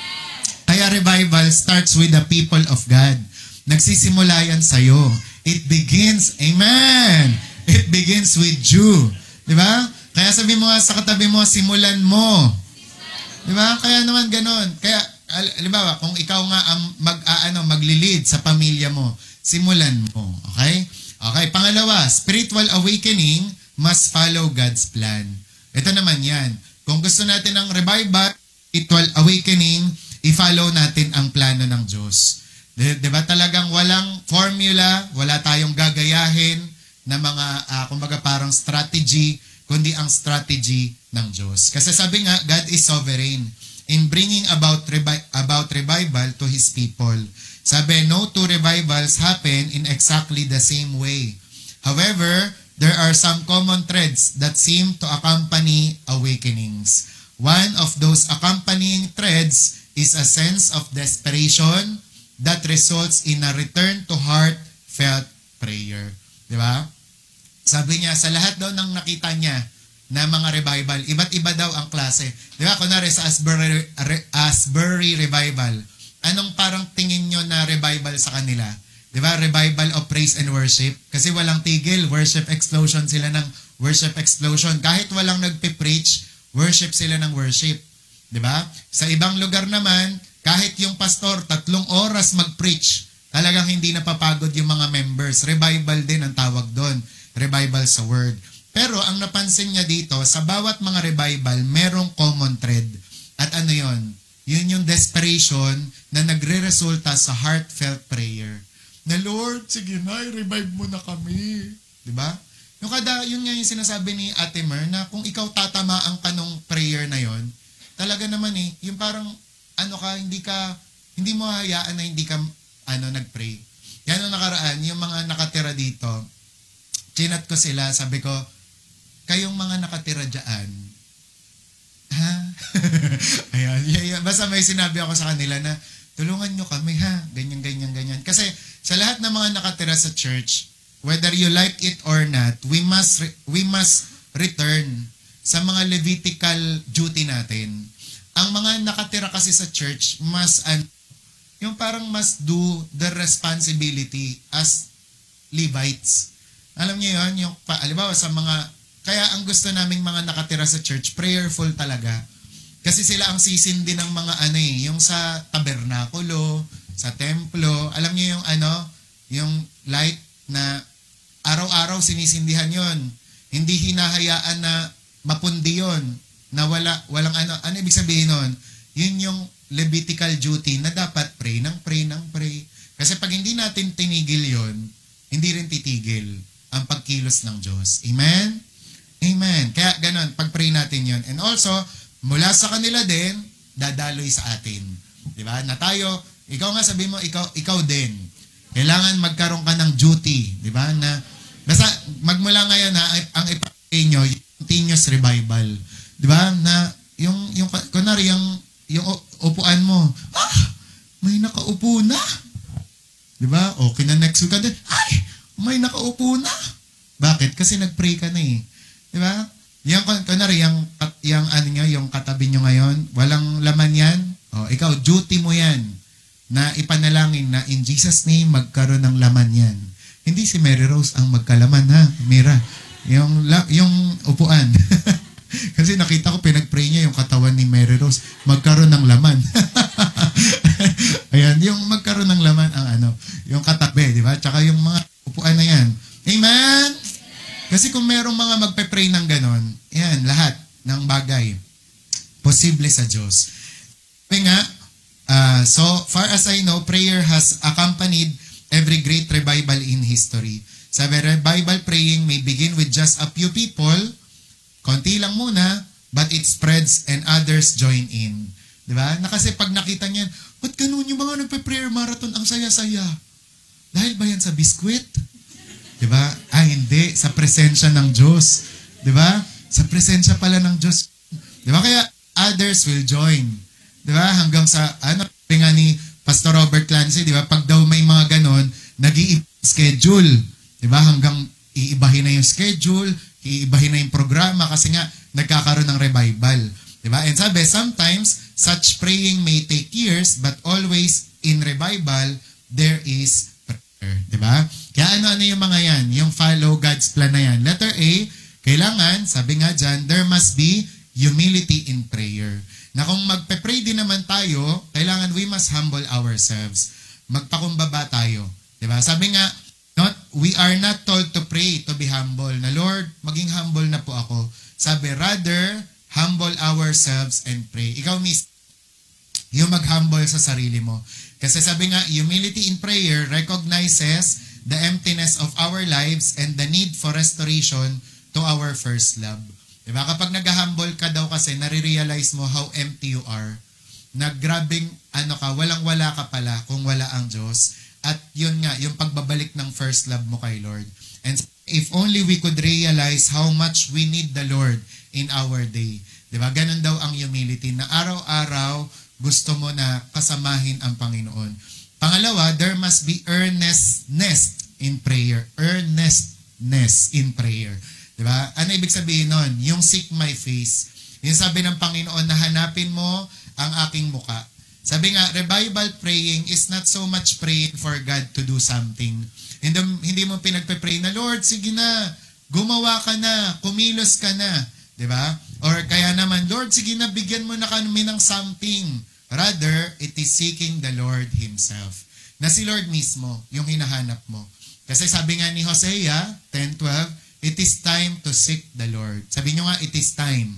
Kaya revival starts with the people of God. Nagsisimula yan sa'yo. It begins, amen! It begins with you. Di ba? Kaya sabi mo sa katabi mo, simulan mo. Di ba? Kaya naman ganon. Kaya, halimbawa, kung ikaw nga ang mag, uh, ano, magli-lead sa pamilya mo, simulan mo. Okay? Okay, pangalawa, spiritual awakening must follow God's plan. Ito naman yan. Kung gusto natin ng revival, spiritual awakening, i-follow natin ang plano ng Diyos. Di, di ba talagang walang formula, wala tayong gagayahin na mga, uh, kumbaga parang strategy, kundi ang strategy ng Diyos. Kasi sabi nga, God is sovereign in bringing about, revi- about revival to His people. Sabi, no two revivals happen in exactly the same way. However, there are some common threads that seem to accompany awakenings. One of those accompanying threads is a sense of desperation that results in a return to heartfelt prayer. Di ba? Sabi niya, sa lahat daw ng nakita niya na mga revival, iba't iba daw ang klase. Di ba? Kunwari sa Asbury, Asbury Revival, anong parang tingin nyo na revival sa kanila? Di ba? Revival of praise and worship. Kasi walang tigil. Worship explosion sila ng worship explosion. Kahit walang nagpe-preach, worship sila ng worship. Di ba? Sa ibang lugar naman, kahit yung pastor, tatlong oras mag-preach, talagang hindi napapagod yung mga members. Revival din ang tawag doon. Revival sa word. Pero ang napansin niya dito, sa bawat mga revival, merong common thread. At ano yon? Yun yung desperation na nagre-resulta sa heartfelt prayer. Na Lord, sige na, i-revive mo na kami. Diba? Yung kada, yun nga yung sinasabi ni Ate Mer, na kung ikaw tatamaan ka nung prayer na yon, talaga naman eh, yung parang, ano ka, hindi ka, hindi mo hayaan na hindi ka, ano, nag-pray. Yan ang nakaraan, yung mga nakatira dito, chinat ko sila, sabi ko, kayong mga nakatira dyan, ha? Ayan, yeah, basta may sinabi ako sa kanila na, tulungan nyo kami ha, ganyan, ganyan, ganyan. Kasi sa lahat ng mga nakatira sa church, whether you like it or not, we must we must return sa mga Levitical duty natin. Ang mga nakatira kasi sa church must, uh, yung parang must do the responsibility as Levites. Alam niyo yun, yung, halimbawa sa mga, kaya ang gusto naming mga nakatira sa church, prayerful talaga. Kasi sila ang sisindi ng mga ano eh, yung sa tabernakulo, sa templo, alam niyo yung ano, yung light na araw-araw sinisindihan yon. Hindi hinahayaan na mapundi yon, na wala, walang ano, ano ibig sabihin nun? Yun yung Levitical duty na dapat pray ng pray ng pray. Kasi pag hindi natin tinigil yon, hindi rin titigil ang pagkilos ng Diyos. Amen? Amen. Kaya ganun, pag-pray natin yon. And also, mula sa kanila din, dadaloy sa atin. Diba? Na tayo, ikaw nga sabi mo, ikaw, ikaw din. Kailangan magkaroon ka ng duty, di ba? Na basta magmula ngayon ha, ang ipapay nyo, yung continuous revival. Di ba? Na yung yung kunwari yung yung upuan mo, ah, may nakaupo na. Di ba? Okay na next week ka din. Ay, may nakaupo na. Bakit? Kasi nagpray ka na eh. Di ba? Yung kunwari yung yung ano nyo, yung katabi nyo ngayon, walang laman yan. O, ikaw duty mo yan. Na ipanalangin na in Jesus' name, magkaroon ng laman yan. Hindi si Mary Rose ang magkalaman ha, Mira. Yung, yung upuan. Kasi nakita ko, pinag-pray niya yung katawan ni Mary Rose, magkaroon ng laman. Ayan, yung magkaroon ng laman ang ano, yung katabi, di ba? Tsaka yung mga upuan na yan. Amen? Kasi kung merong mga magpe-pray ng ganon, yan, lahat ng bagay, posible sa Diyos. Kaya nga, Uh, so, far as I know, prayer has accompanied every great revival in history. Sabi, revival praying may begin with just a few people, konti lang muna, but it spreads and others join in. Diba? Na kasi pag nakita niyan, ba't ganun yung mga nagpe-prayer marathon, ang saya-saya? Dahil ba yan sa biskwit? Diba? Ah, hindi. Sa presensya ng Diyos. Diba? Sa presensya pala ng Diyos. Diba? Kaya others will join. Diba? Hanggang sa, ano, nga ni Pastor Robert Clancy, diba? Pag daw may mga ganon, nag-i-schedule. Diba? Hanggang iibahin na yung schedule, iibahin na yung programa kasi nga, nagkakaroon ng revival. Diba? And sabi, sometimes, such praying may take years, but always in revival, there is prayer. Diba? Kaya ano-ano yung mga yan? Yung follow God's plan na yan. Letter A, kailangan, sabi nga dyan, there must be humility in prayer. Na kung magpe-pray din naman tayo, kailangan we must humble ourselves. Magpakumbaba tayo. Diba? Sabi nga, not, we are not told to pray to be humble. Na Lord, maging humble na po ako. Sabi, rather, humble ourselves and pray. Ikaw, miss, yung mag-humble sa sarili mo. Kasi sabi nga, humility in prayer recognizes the emptiness of our lives and the need for restoration to our first love. Diba? Kapag nag-humble ka daw kasi, nare-realize mo how empty you are. Naggrabing, ano ka, walang-wala ka pala kung wala ang Diyos. At yun nga, yung pagbabalik ng first love mo kay Lord. And if only we could realize how much we need the Lord in our day. Diba? Ganun daw ang humility, na araw-araw gusto mo na kasamahin ang Panginoon. Pangalawa, there must be earnestness in prayer. Earnestness in prayer. Diba? Ano ibig sabihin nun? Yung seek my face. Yung sabi ng Panginoon na hanapin mo ang aking muka. Sabi nga, revival praying is not so much praying for God to do something. Hindi, hindi mo pinagpe-pray na, Lord, sige na, gumawa ka na, kumilos ka na. Diba? Or kaya naman, Lord, sige na, bigyan mo na kami ng something. Rather, it is seeking the Lord Himself. Na si Lord mismo, yung hinahanap mo. Kasi sabi nga ni Hosea ten twelve, it is time to seek the Lord. Sabi nyo nga, it is time.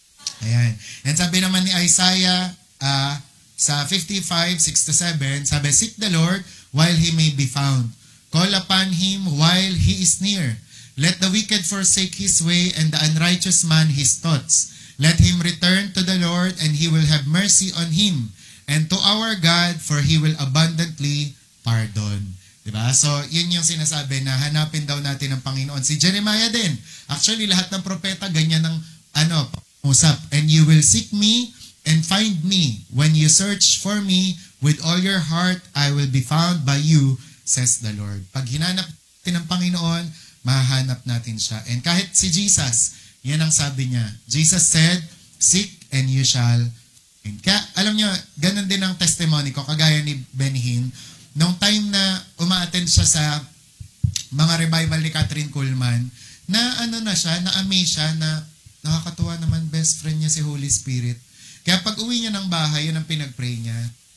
Ayan. And sabi naman ni Isaiah uh, sa fifty-five six to seven, sabi, seek the Lord while He may be found. Call upon Him while He is near. Let the wicked forsake his way, and the unrighteous man his thoughts. Let him return to the Lord, and He will have mercy on him, and to our God, for He will abundantly pardon. Diba? So, yun yung sinasabi na hanapin daw natin ng Panginoon. Si Jeremiah din. Actually, lahat ng propeta, ganyan ang ano, usap. And you will seek me and find me. When you search for me with all your heart, I will be found by you, says the Lord. Pag hinanap natin ng Panginoon, mahanap natin siya. And kahit si Jesus, yan ang sabi niya. Jesus said, seek and you shall find. Kaya, alam niyo, ganun din ang testimony ko, kagaya ni Benny Hinn. Nung time na uma-attend siya sa mga revival ni Catherine Kuhlman, na ano na siya, na-amaze siya, na nakakatuwa naman, best friend niya si Holy Spirit. Kaya pag uwi niya ng bahay, yun ang pinag-pray niya.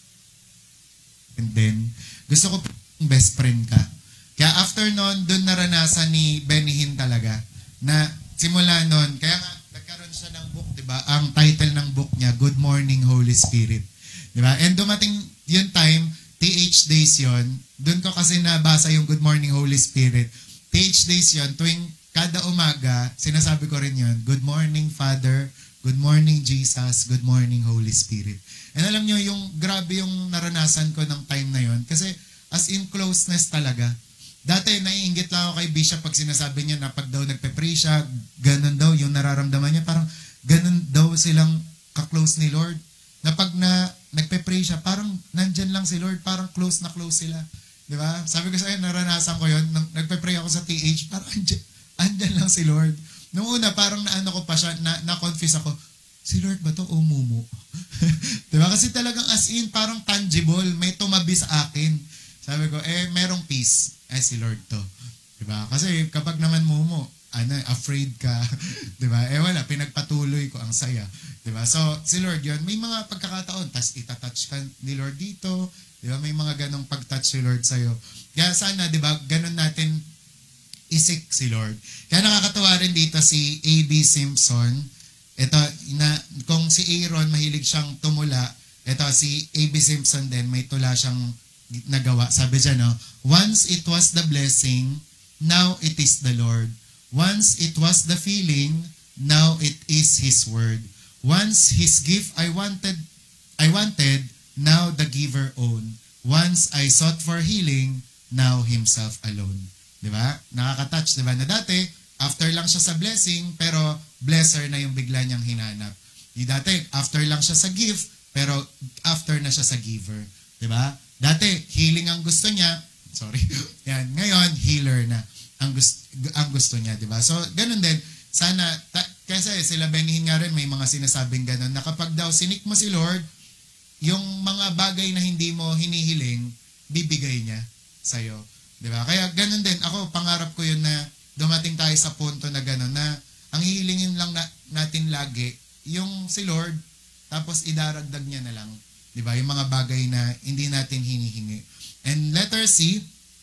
And then, gusto ko best friend ka. Kaya after nun, dun naranasan ni Benny Hinn talaga, na simula nun, kaya nga, nagkaroon siya ng book, diba? Ang title ng book niya, Good Morning, Holy Spirit. Diba? And dumating yung time, T H days yon. Doon ko kasi nabasa yung Good Morning, Holy Spirit. T H days yon, tuwing kada umaga, sinasabi ko rin yon, Good morning, Father. Good morning, Jesus. Good morning, Holy Spirit. And alam nyo, yung grabe yung naranasan ko ng time na yon. Kasi as in closeness talaga. Dati, naiinggit lang ako kay Bishop pag sinasabi niya na pag daw nagpe-pray siya, ganun daw yung nararamdaman niya. Parang ganun daw silang ka-close ni Lord. Na pag na nagpe-pray siya, parang nandyan lang si Lord, parang close na close sila. Di ba? Sabi ko sa inyo, naranasan ko yun, nang nagpe-pray ako sa T H, parang andyan, andyan lang si Lord. Nung una, parang naano ko pa siya, na, na-confess ako, si Lord ba to o mumu? Di ba? Kasi talagang as in, parang tangible, may tumabi sa akin. Sabi ko, eh, merong peace. Eh, si Lord to. Di ba? Kasi kapag naman mumu, ano, afraid ka. Di ba? Eh, wala, pinagpatuloy ko, ang saya. Diba? So, si Lord yun, may mga pagkakataon, tas itatouch ka ni Lord dito, diba? May mga ganong pag-touch si Lord sa'yo. Kaya sana, diba, ganon natin isik si Lord. Kaya nakakatawa rin dito si A B Simpson. Ito, na, kung si Aaron mahilig siyang tumula, ito si A B Simpson din, may tula siyang nagawa. Sabi dyan, no? Once it was the blessing, now it is the Lord. Once it was the feeling, now it is His word. Once His gift I wanted, I wanted, now the giver own. Once I sought for healing, now Himself alone. Diba? Nakaka-touch, diba? Na dati, after lang siya sa blessing, pero blesser na yung bigla niyang hinanap. Di dati, after lang siya sa gift, pero after na siya sa giver. Diba? Dati, healing ang gusto niya. Sorry. Yan. Ngayon, healer na ang gusto, ang gusto niya. Diba? So, ganun din. Sana, ta- kasi sila Benny Hinn nga rin may mga sinasabing gano'n na kapag daw sinik mo si Lord, yung mga bagay na hindi mo hinihiling, bibigay niya sa'yo. Diba? Kaya gano'n din. Ako, pangarap ko yun na dumating tayo sa punto na gano'n na ang hihilingin lang na, natin lagi, yung si Lord, tapos idaragdag niya na lang. Diba? Yung mga bagay na hindi natin hinihingi. And letter C,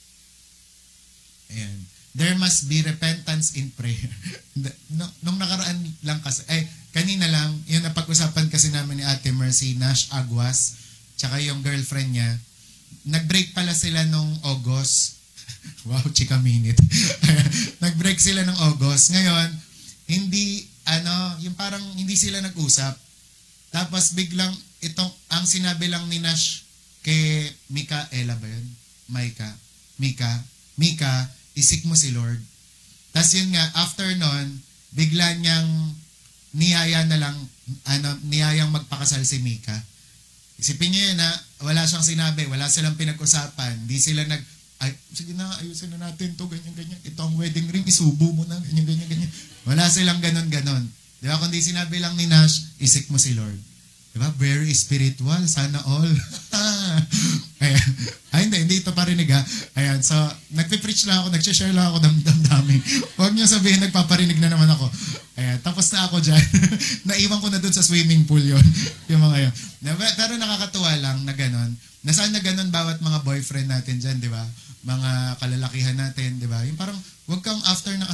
ayan, there must be repentance in prayer. Nung nakaraan lang kasi, eh, kanina lang, yun na pag-usapan kasi namin ni Ate Mercy, Nash Aguas, tsaka yung girlfriend niya, nag-break pala sila nung August. Wow, chika minute. Nag-break sila nung August. Ngayon, hindi, ano, yung parang hindi sila nag-usap. Tapos biglang, itong, ang sinabi lang ni Nash kay Mika, Ella ba yun? Mika, Mika, Mika, isik mo si Lord. Tapos yun nga, after nun, bigla niyang niyaya na lang, ano, niyayang magpakasal si Mika. Isipin niyo yun na, wala siyang sinabi, wala silang pinag-usapan, di sila nag, ay, sige na, ayusin na natin to, ganyan, ganyan, ito ang wedding ring, isubo mo na, ganyan, ganyan, ganyan. Wala silang ganon, ganon. Di ba, kundi sinabi lang ni Nash, isik mo si Lord. Diba? Very spiritual. Sana all. Ayan. Ay, hindi. Hindi ito parinig ha. Ayan. So, nagpipreach lang ako. Nagsishare lang ako damdamdami. Huwag niyo sabihin, nagpaparinig na naman ako. Ayan. Tapos na ako dyan. Naiwan ko na dun sa swimming pool yon yung mga yun. Pero nakakatuwa lang na ganon. Na sana ganon bawat mga boyfriend natin dyan, di ba? Mga kalalakihan natin, di ba? Yung parang, huwag kang after na,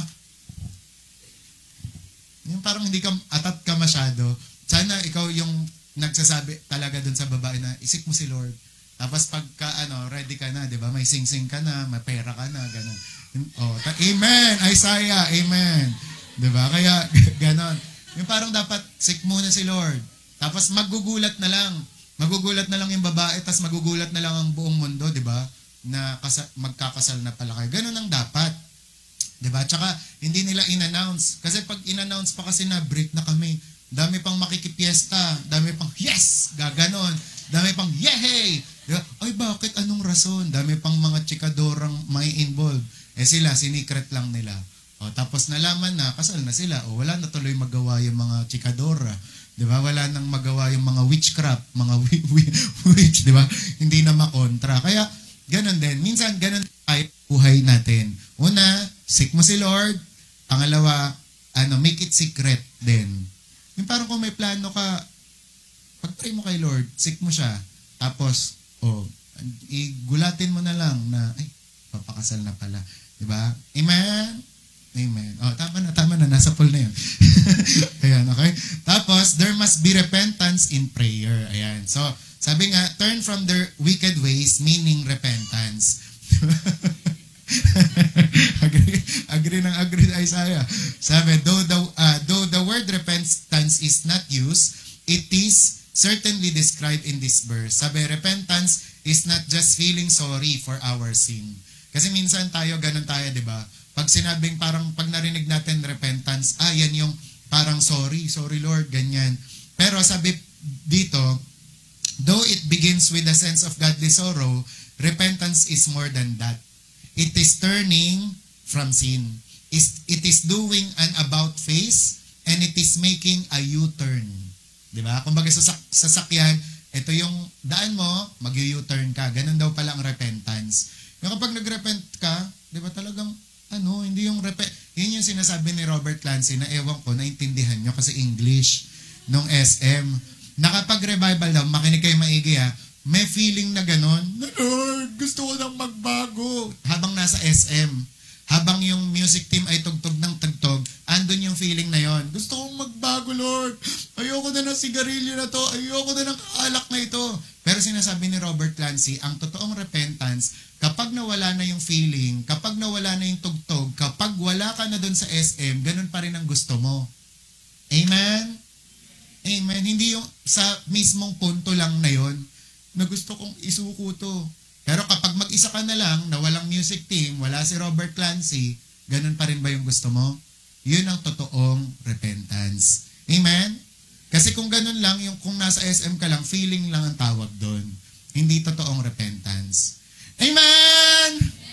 yung parang hindi ka atat ka masyado. Sana ikaw yung nagsasabi talaga dun sa babae na isik mo si Lord. Tapos pagka ano, ready ka na, 'di ba? May sing-sing ka na, may pera ka na, ganun. Oh, ta- amen, Isaiah, amen. 'Di ba? Kaya ganon. Yung parang dapat sick muna si Lord. Tapos magugulat na lang. Magugulat na lang yung babae, tapos magugulat na lang ang buong mundo, 'di ba? Na kasa- magkakasal na pala kayo. Ganon ang dapat. 'Di ba? Tsaka hindi nila in-announce. Kasi pag in-announce pa kasi na break na kami, dami pang makikipiesta, dami pang yes, gaganon. Dami pang yehey. Diba? Ay bakit anong rason? Dami pang mga chikadorang may involved. Eh sila sinikret lang nila. O tapos nalaman na kasal na sila. O wala na tuloy magawa yung mga chikadora. 'Di ba? Wala nang magawa yung mga witchcraft, mga wi- wi- witch, 'di ba? Hindi na makontra. Kaya ganun din. Minsan ganun ay buhay natin. Una, seek mo si Lord. Pangalawa, ano, make it secret din. Yung parang kung may plano ka, pag-pray mo kay Lord, seek mo siya. Tapos, oh, igulatin mo na lang na, ay, papakasal na pala. Diba? Amen? Amen. Oh, tama na, tama na. Nasa pool na yun. Ayan, okay? Tapos, there must be repentance in prayer. Ayan. So, sabi nga, turn from their wicked ways, meaning repentance. agree, agree ng agree Isaiah. Sabi, though the, uh, though the word repentance is not used, it is certainly described in this verse. Sabi, repentance is not just feeling sorry for our sin. Kasi minsan tayo, ganun tayo, di ba? Pag sinabing parang, pag narinig natin repentance, ah, yan yung parang sorry, sorry Lord, ganyan. Pero sabi dito, though it begins with a sense of godly sorrow, repentance is more than that. It is turning from sin. It is doing an about face, and it is making a U-turn. Diba? Kung baga sa sasakyan, ito yung daan mo, mag-U-turn ka. Ganun daw pala ang repentance. Yung kapag nag-repent ka, diba talagang, ano, hindi yung repent. Yun yung sinasabi ni Robert Clancy na ewan ko, naintindihan nyo kasi English nung S M. Nakapag-revival daw, makinig kayo maigi ha, may feeling na gano'n, Lord, gusto ko nang magbago. Habang nasa S M, habang yung music team ay tugtog ng tugtog, andun yung feeling na yon. Gusto kong magbago, Lord. Ayoko na ng sigarilyo na to. Ayoko na ng alak na ito. Pero sinasabi ni Robert Clancy, ang totoong repentance, kapag nawala na yung feeling, kapag nawala na yung tugtog, kapag wala ka na dun sa S M, ganun pa rin ang gusto mo. Amen? Amen. Hindi yung sa mismong punto lang na yon na gusto kong isuko to. Pero kapag mag-isa ka na lang, na walang music team, wala si Robert Clancy, ganun pa rin ba yung gusto mo? Yun ang totoong repentance. Amen? Kasi kung ganun lang, yung kung nasa S M ka lang, feeling lang ang tawag doon. Hindi totoong repentance. Amen!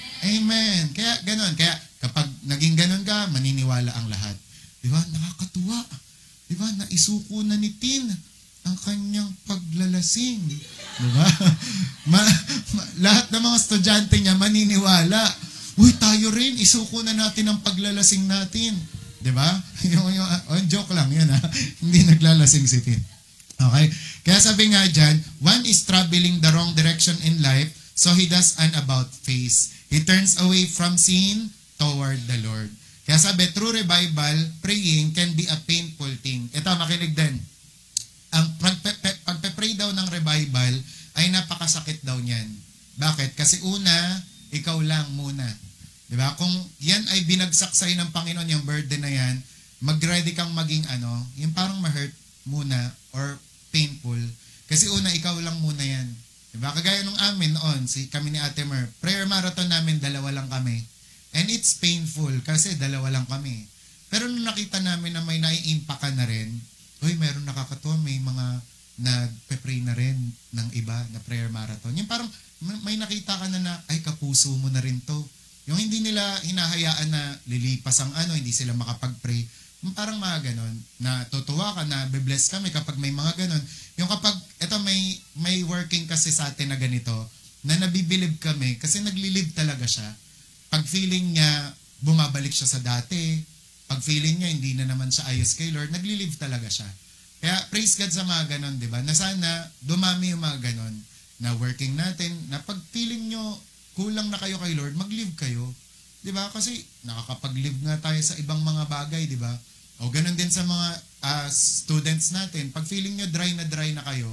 Amen! Kaya ganun. Kaya kapag naging ganun ka, maniniwala ang lahat. Di ba? Nakakatuwa. Di ba? Naisuko na ni Tin ang kanyang paglalasing. Diba? Ma, ma, lahat ng mga estudyante niya maniniwala. Uy, tayo rin, isuko na natin ang paglalasing natin. Diba? yung, yung, oh, joke lang yun ha. Hindi naglalasing si Tin. Okay? Kaya sabi nga dyan, one is traveling the wrong direction in life, so he does an about face. He turns away from sin toward the Lord. Kaya sabi, true revival, praying can be a painful thing. Ito, makinig din. Ang pagpe-pray daw ng revival ay napakasakit daw niyan. Bakit? Kasi una, ikaw lang muna. Diba? Kung yan ay binagsak sa'yo ng Panginoon, yung burden na yan, mag-ready kang maging ano, yung parang ma-hurt muna or painful. Kasi una, ikaw lang muna yan. Diba? Kagaya nung amin noon, si, kami ni Ate Mer, prayer marathon namin, dalawa lang kami. And it's painful kasi dalawa lang kami. Pero nung nakita namin na may nai-impact ka na rin, uy, meron nakakatuwa, may mga nagpe-pray na rin ng iba na prayer marathon. Yung parang may nakita ka na na, ay, kapuso mo na rin to. Yung hindi nila hinahayaan na lilipas ang ano, hindi sila makapag-pray. Yung parang mga ganon, na tutuwa ka na, be-bless kami kapag may mga ganon. Yung kapag, eto may, may working kasi sa atin na ganito, na nabibilib kami, kasi naglilib talaga siya. Pag feeling niya, bumabalik siya sa dati, pag feeling niya, hindi na naman siya ayos kay Lord, nagli-live talaga siya. Kaya praise God sa mga ganon, di ba? Na sana dumami yung mga ganon na working natin, na pag feeling nyo kulang na kayo kay Lord, mag-live kayo. Di ba? Kasi nakakapag-live nga tayo sa ibang mga bagay, di ba? O ganon din sa mga uh, students natin. Pag feeling nyo dry na dry na kayo,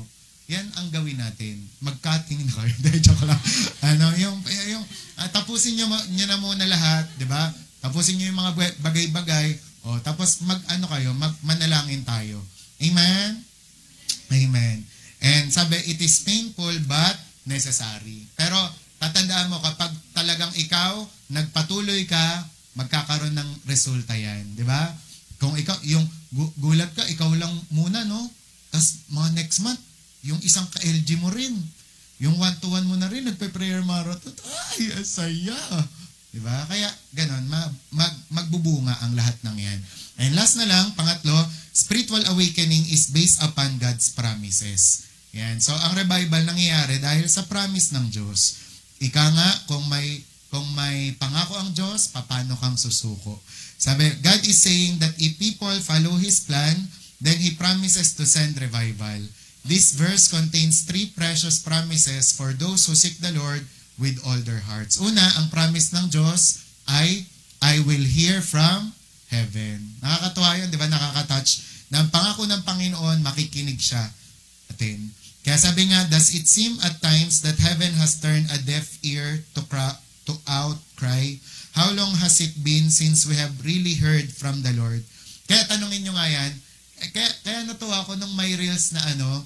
yan ang gawin natin. Mag-cutting na kayo. Dahil joke lang. Ano, yung, yung, uh, tapusin nyo, nyo na muna lahat, di ba? Tapusin nyo yung mga bagay-bagay. O, tapos mag, ano kayo, mag, manalangin tayo. Amen? Amen. And sabi, it is painful but necessary. Pero, tatandaan mo, kapag talagang ikaw, nagpatuloy ka, magkakaroon ng resulta yan. Di ba? Kung ikaw, yung gulat ka, ikaw lang muna, no? Tapos, mga next month, yung isang ka-L G mo rin. Yung one-to-one mo na rin, nagpe-prayer marathon. Ay, asaya. Diba? Kaya, ganon, mag, mag, magbubunga ang lahat ng yan. And last na lang, pangatlo, spiritual awakening is based upon God's promises. Yan. So, ang revival nangyayari dahil sa promise ng Diyos. Ika nga, kung may, kung may pangako ang Diyos, paano kang susuko? Sabi, God is saying that if people follow His plan, then He promises to send revival. This verse contains three precious promises for those who seek the Lord with all their hearts. Una, ang promise ng Diyos ay, I will hear from heaven. Nakakatuwa yun, di ba? Nakakatouch. Na ang pangako ng Panginoon, makikinig siya atin. Kaya sabi nga, does it seem at times that heaven has turned a deaf ear to, cry, to outcry? How long has it been since we have really heard from the Lord? Kaya tanungin nyo nga yan, Kaya, kaya natuwa ko nung may reels na ano,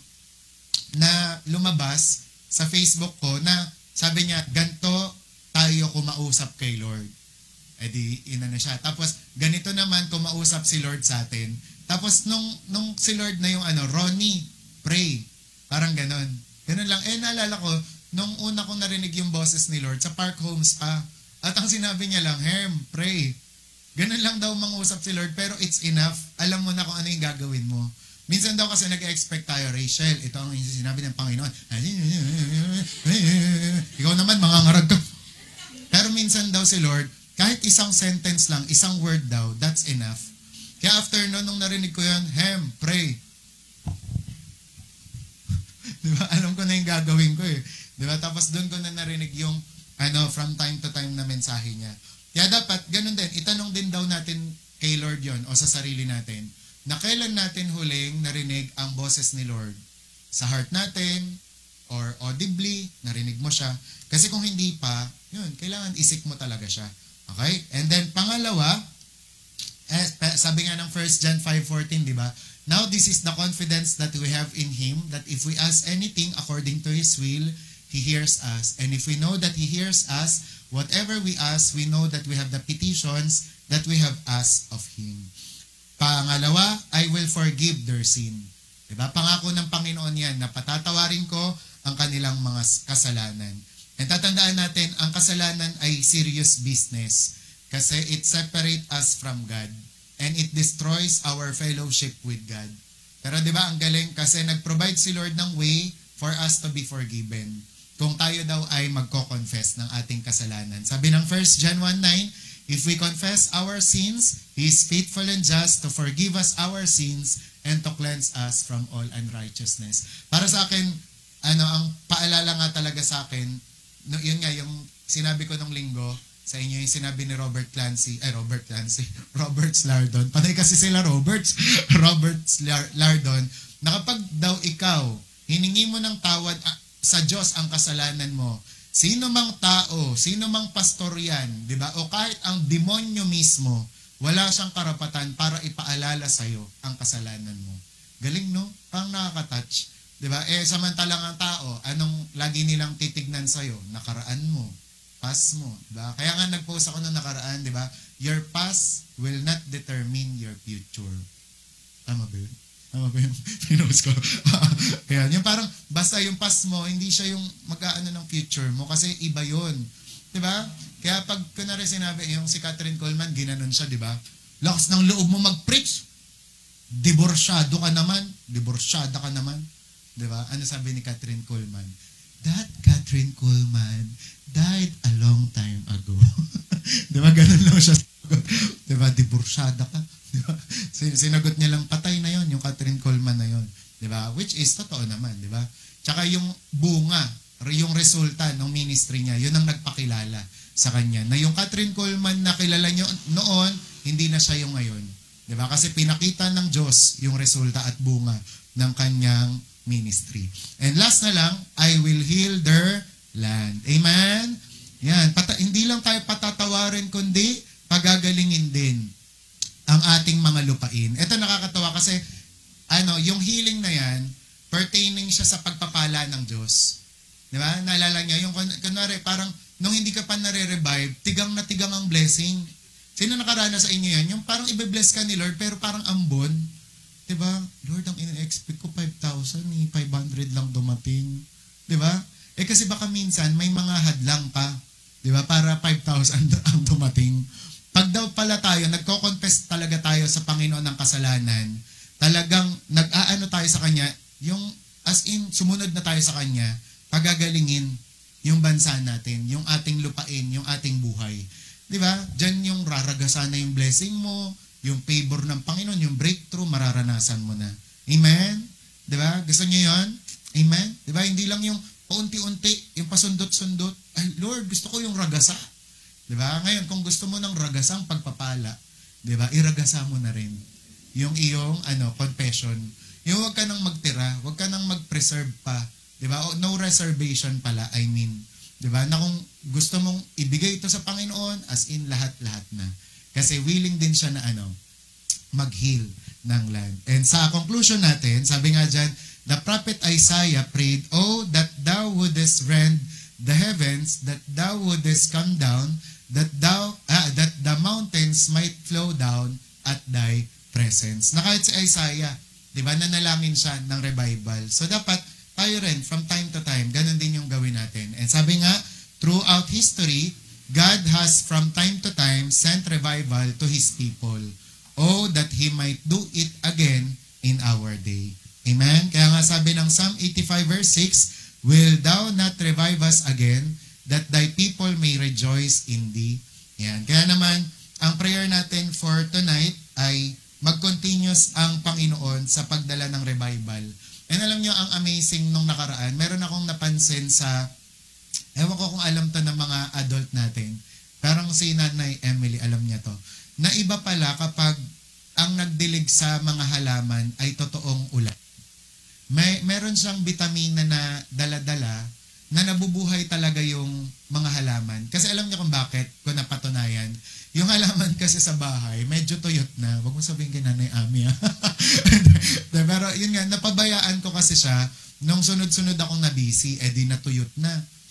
na lumabas sa Facebook ko na sabi niya, ganito tayo kumausap kay Lord. E di, ina na siya. Tapos, ganito naman kumausap si Lord sa atin. Tapos, nung, nung si Lord na yung ano, Ronnie, pray. Parang ganon. Ganon lang. Eh, naalala ko, nung una kong narinig yung boses ni Lord, sa Park Homes pa. At ang sinabi niya lang, Herm, pray. Ganun lang daw mangusap si Lord, pero it's enough. Alam mo na kung ano yung gagawin mo. Minsan daw kasi nag-expect tayo, Rachel, ito ang sinabi ng Panginoon. Ikaw naman, mangangarag ka. Pero minsan daw si Lord, kahit isang sentence lang, isang word daw, that's enough. Kaya after no, nung narinig ko yun, Hem, pray. Diba? Alam ko na yung gagawin ko eh. Diba? Tapos doon ko na narinig yung ano, from time to time na mensahe niya. Kaya dapat, ganun din, itanong din daw natin kay Lord yon o sa sarili natin, na kailan natin huling narinig ang boses ni Lord? Sa heart natin, or audibly, narinig mo siya. Kasi kung hindi pa, yun, kailangan isik mo talaga siya. Okay? And then, pangalawa, eh, sabi nga ng First John five fourteen, di ba? Now this is the confidence that we have in Him, that if we ask anything according to His will, He hears us. And if we know that He hears us, whatever we ask, we know that we have the petitions that we have asked of Him. Pangalawa, I will forgive their sin. Diba? Pangako ng Panginoon yan, na patatawarin ko ang kanilang mga kasalanan. And tatandaan natin, ang kasalanan ay serious business kasi it separates us from God and it destroys our fellowship with God. Pero diba, ang galing kasi nag-provide si Lord ng way for us to be forgiven. Kung tayo daw ay magko-confess ng ating kasalanan. Sabi ng First John one nine, if we confess our sins, He is faithful and just to forgive us our sins and to cleanse us from all unrighteousness. Para sa akin, ano, ang paalala nga talaga sa akin, no, yun nga, yung sinabi ko nung linggo, sa inyo yung sinabi ni Robert Clancy, ay Robert Clancy, Robert Lardon, panay kasi sila Roberts, Robert Lardon, na kapag daw ikaw, hiningi mo ng tawad, sa Diyos ang kasalanan mo. Sino mang tao, sino mang pastor yan, di ba? O kahit ang demonyo mismo, wala siyang karapatan para ipaalala sa iyo ang kasalanan mo. Galing, no? Parang nakaka-touch. Di ba? Eh, samantalang ang tao, anong lagi nilang titignan sa iyo? Nakaraan mo. Past mo. Di ba? Kaya nga nag-post ako ng nakaraan, di ba? Your past will not determine your future. Tama ba yun? Tama ba yung pinost ko? Ayan, yung parang, basta yung past mo, hindi siya yung mag-aano ng future mo kasi iba yun. Diba? Kaya pag kunwari sinabi, yung si Catherine Coleman, ginanon siya, diba? Lakas ng loob mo mag-preach. Diborsyado ka naman. Diborsyada ka naman. Diba? Ano sabi ni Catherine Coleman? That Catherine Coleman died a long time ago. Diba? Ganun lang siya. Diba? Diborsyada ka. Diba? Sinagot niya lang, patay na yon yung Catherine Coleman na yon, diba? Which is totoo naman, diba? Tsaka yung bunga, yung resulta ng ministry niya, yun ang nagpakilala sa kanya. Na yung Catherine Coleman na kilala niyo noon, hindi na siya yung ngayon. Diba? Kasi pinakita ng Diyos yung resulta at bunga ng kanyang ministry. And last na lang, I will heal their land. Amen? Yan. Pata- hindi lang tayo patatawarin, kundi pagagalingin din ang ating mga lupain. Ito nakakatawa kasi ano, yung healing na yan, pertaining siya sa pagpapala ng Diyos. Di ba? Naalala niya, yung kunwari, parang nung hindi ka pa nare-revive, tigang na tigang ang blessing. Sino nakaranas sa inyo yan? Yung parang ibe-bless ka ni Lord, pero parang ambon. Di ba? Lord, ang ina-expect ko five thousand, eh, five hundred lang dumating. Di ba? Eh kasi baka minsan may mga hadlang pa. Di ba? Para five thousand ang dumating. Pag daw pala tayo, nagko-confess talaga tayo sa Panginoon ng kasalanan, talagang nag-aano tayo sa Kanya, yung as in, sumunod na tayo sa Kanya, pagagalingin yung bansa natin, yung ating lupain, yung ating buhay. Di ba? Diyan yung raragasan na yung blessing mo, yung favor ng Panginoon, yung breakthrough, mararanasan mo na. Amen? Di ba? Gusto niyo yun? Amen? Di ba? Hindi lang yung paunti-unti, yung pasundot-sundot. Ay, Lord, gusto ko yung ragasa. Di ba? Ngayon, kung gusto mo ng ragasang pagpapala, di ba? Iragasa mo na rin yung iyong ano, confession. Yung huwag ka nang magtira, huwag ka nang mag-preserve pa. Di ba? No reservation pala, I mean. Di ba? Na kung gusto mong ibigay ito sa Panginoon, as in lahat-lahat na. Kasi willing din siya na ano, mag-heal ng land. And sa conclusion natin, sabi nga dyan, the prophet Isaiah prayed, "Oh, that thou wouldest rend the heavens, that thou wouldest come down, that thou ah, that the mountains might flow down at thy presence." Na kahit si Isaiah, di ba, nanalangin siya ng revival. So dapat tayo rin, from time to time, ganun din yung gawin natin. And sabi nga, throughout history, God has from time to time sent revival to His people. Oh, that He might do it again in our day. Amen? Kaya nga sabi ng Psalm eighty-five verse six, "Will thou not revive us again, that thy people may rejoice in thee?" Yan. Kaya naman, ang prayer natin for tonight ay mag-continuous ang Panginoon sa pagdala ng revival. And alam nyo, ang amazing nung nakaraan, meron akong napansin sa, ewan ko kung alam to ng mga adult natin, parang si Nanay Emily, alam niya to, na iba pala kapag ang nagdilig sa mga halaman ay totoong ulan. May, meron siyang bitamina na dala-dala na nabubuhay talaga yung mga halaman. Kasi alam niyo kung bakit, kung napatunayan, yung halaman kasi sa bahay, medyo tuyot na. Huwag mo sabihin kay Nanay Ami, ha? Pero yun nga, napabayaan ko kasi siya, nung sunod-sunod akong na-busy, eh di natuyot na.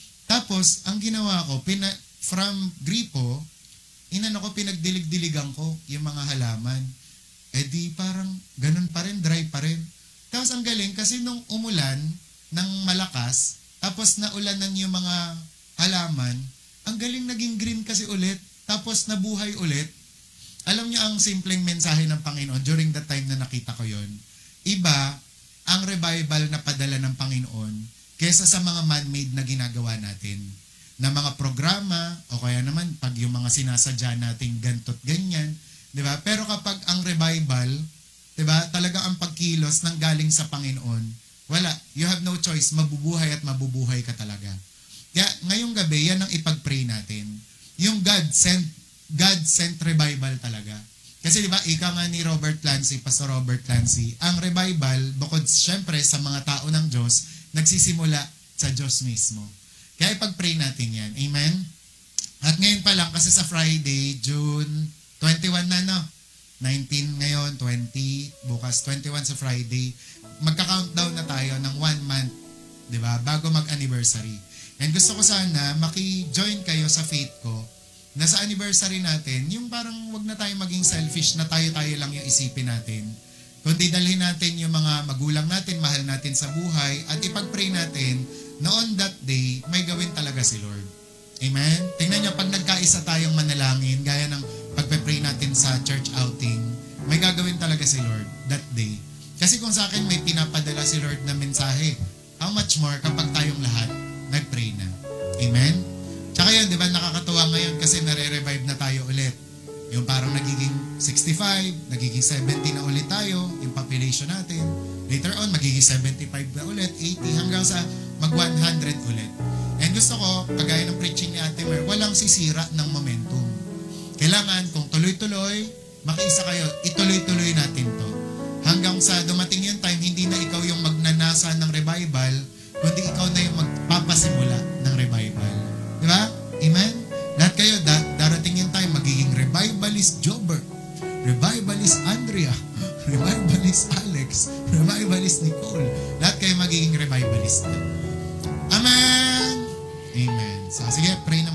Tapos, ang ginawa ko, pina, from gripo, inano ko, pinagdilig-diligan ko yung mga halaman. Eh di parang ganun pa rin, dry pa rin. Tapos ang galing, kasi nung umulan ng malakas, tapos naulanan yung mga halaman, ang galing naging green kasi ulit, tapos nabuhay ulit. Alam niyo ang simpleng mensahe ng Panginoon during the time na nakita ko yon. Iba ang revival na padala ng Panginoon kesa sa mga man-made na ginagawa natin. Na mga programa, o kaya naman pag yung mga sinasadya nating ganto't ganyan, di ba? Pero kapag ang revival, di ba, talaga ang pagkilos ng galing sa Panginoon, wala, you have no choice, mabubuhay at mabubuhay ka talaga. Kaya ngayong gabi, yan ang ipag-pray natin. Yung God sent, God sent revival talaga. Kasi di ba, ika nga ni Robert Clancy, Pastor Robert Clancy, ang revival, bukod syempre sa mga tao ng Diyos, nagsisimula sa Diyos mismo. Kaya ipag-pray natin yan. Amen? At ngayon pa lang, kasi sa Friday, June twenty-one na, no? nineteen ngayon, twenty, bukas twenty-one sa Friday, magka-countdown na tayo ng one month, di ba? Bago mag-anniversary. And gusto ko sana maki-join kayo sa faith ko na sa anniversary natin, yung parang wag na tayo maging selfish na tayo-tayo lang yung isipin natin. Kundi dalhin natin yung mga magulang natin, mahal natin sa buhay, at ipag-pray natin na on that day, may gawin talaga si Lord. Amen? Tingnan nyo, pag nagkaisa tayong manalangin, gaya ng pagpe-pray natin sa church outing, may gagawin talaga si Lord that day. Kasi kung sa akin may pinapadala si Lord na mensahe, how much more kapag tayong lahat nag-pray na. Amen? Tsaka yun, di ba, nakakatuwa ngayon kasi nare-revive na tayo ulit. Yung parang nagiging sixty-five, nagiging seventy na ulit tayo, yung population natin. Later on, magiging seventy-five na ulit, eighty, hanggang sa mag one hundred ulit. And gusto ko, kagaya ng preaching ni Ate Mer, walang sisira ng momentum. Kailangan, kung tuloy-tuloy, makiisa kayo, ituloy-tuloy natin to. Hanggang sa dumating yung time, hindi na ikaw yung magnanasa ng revivalist Alex, revivalist Nicole. Lahat kayo magiging revivalist. Amen! Amen. So, sige, pray na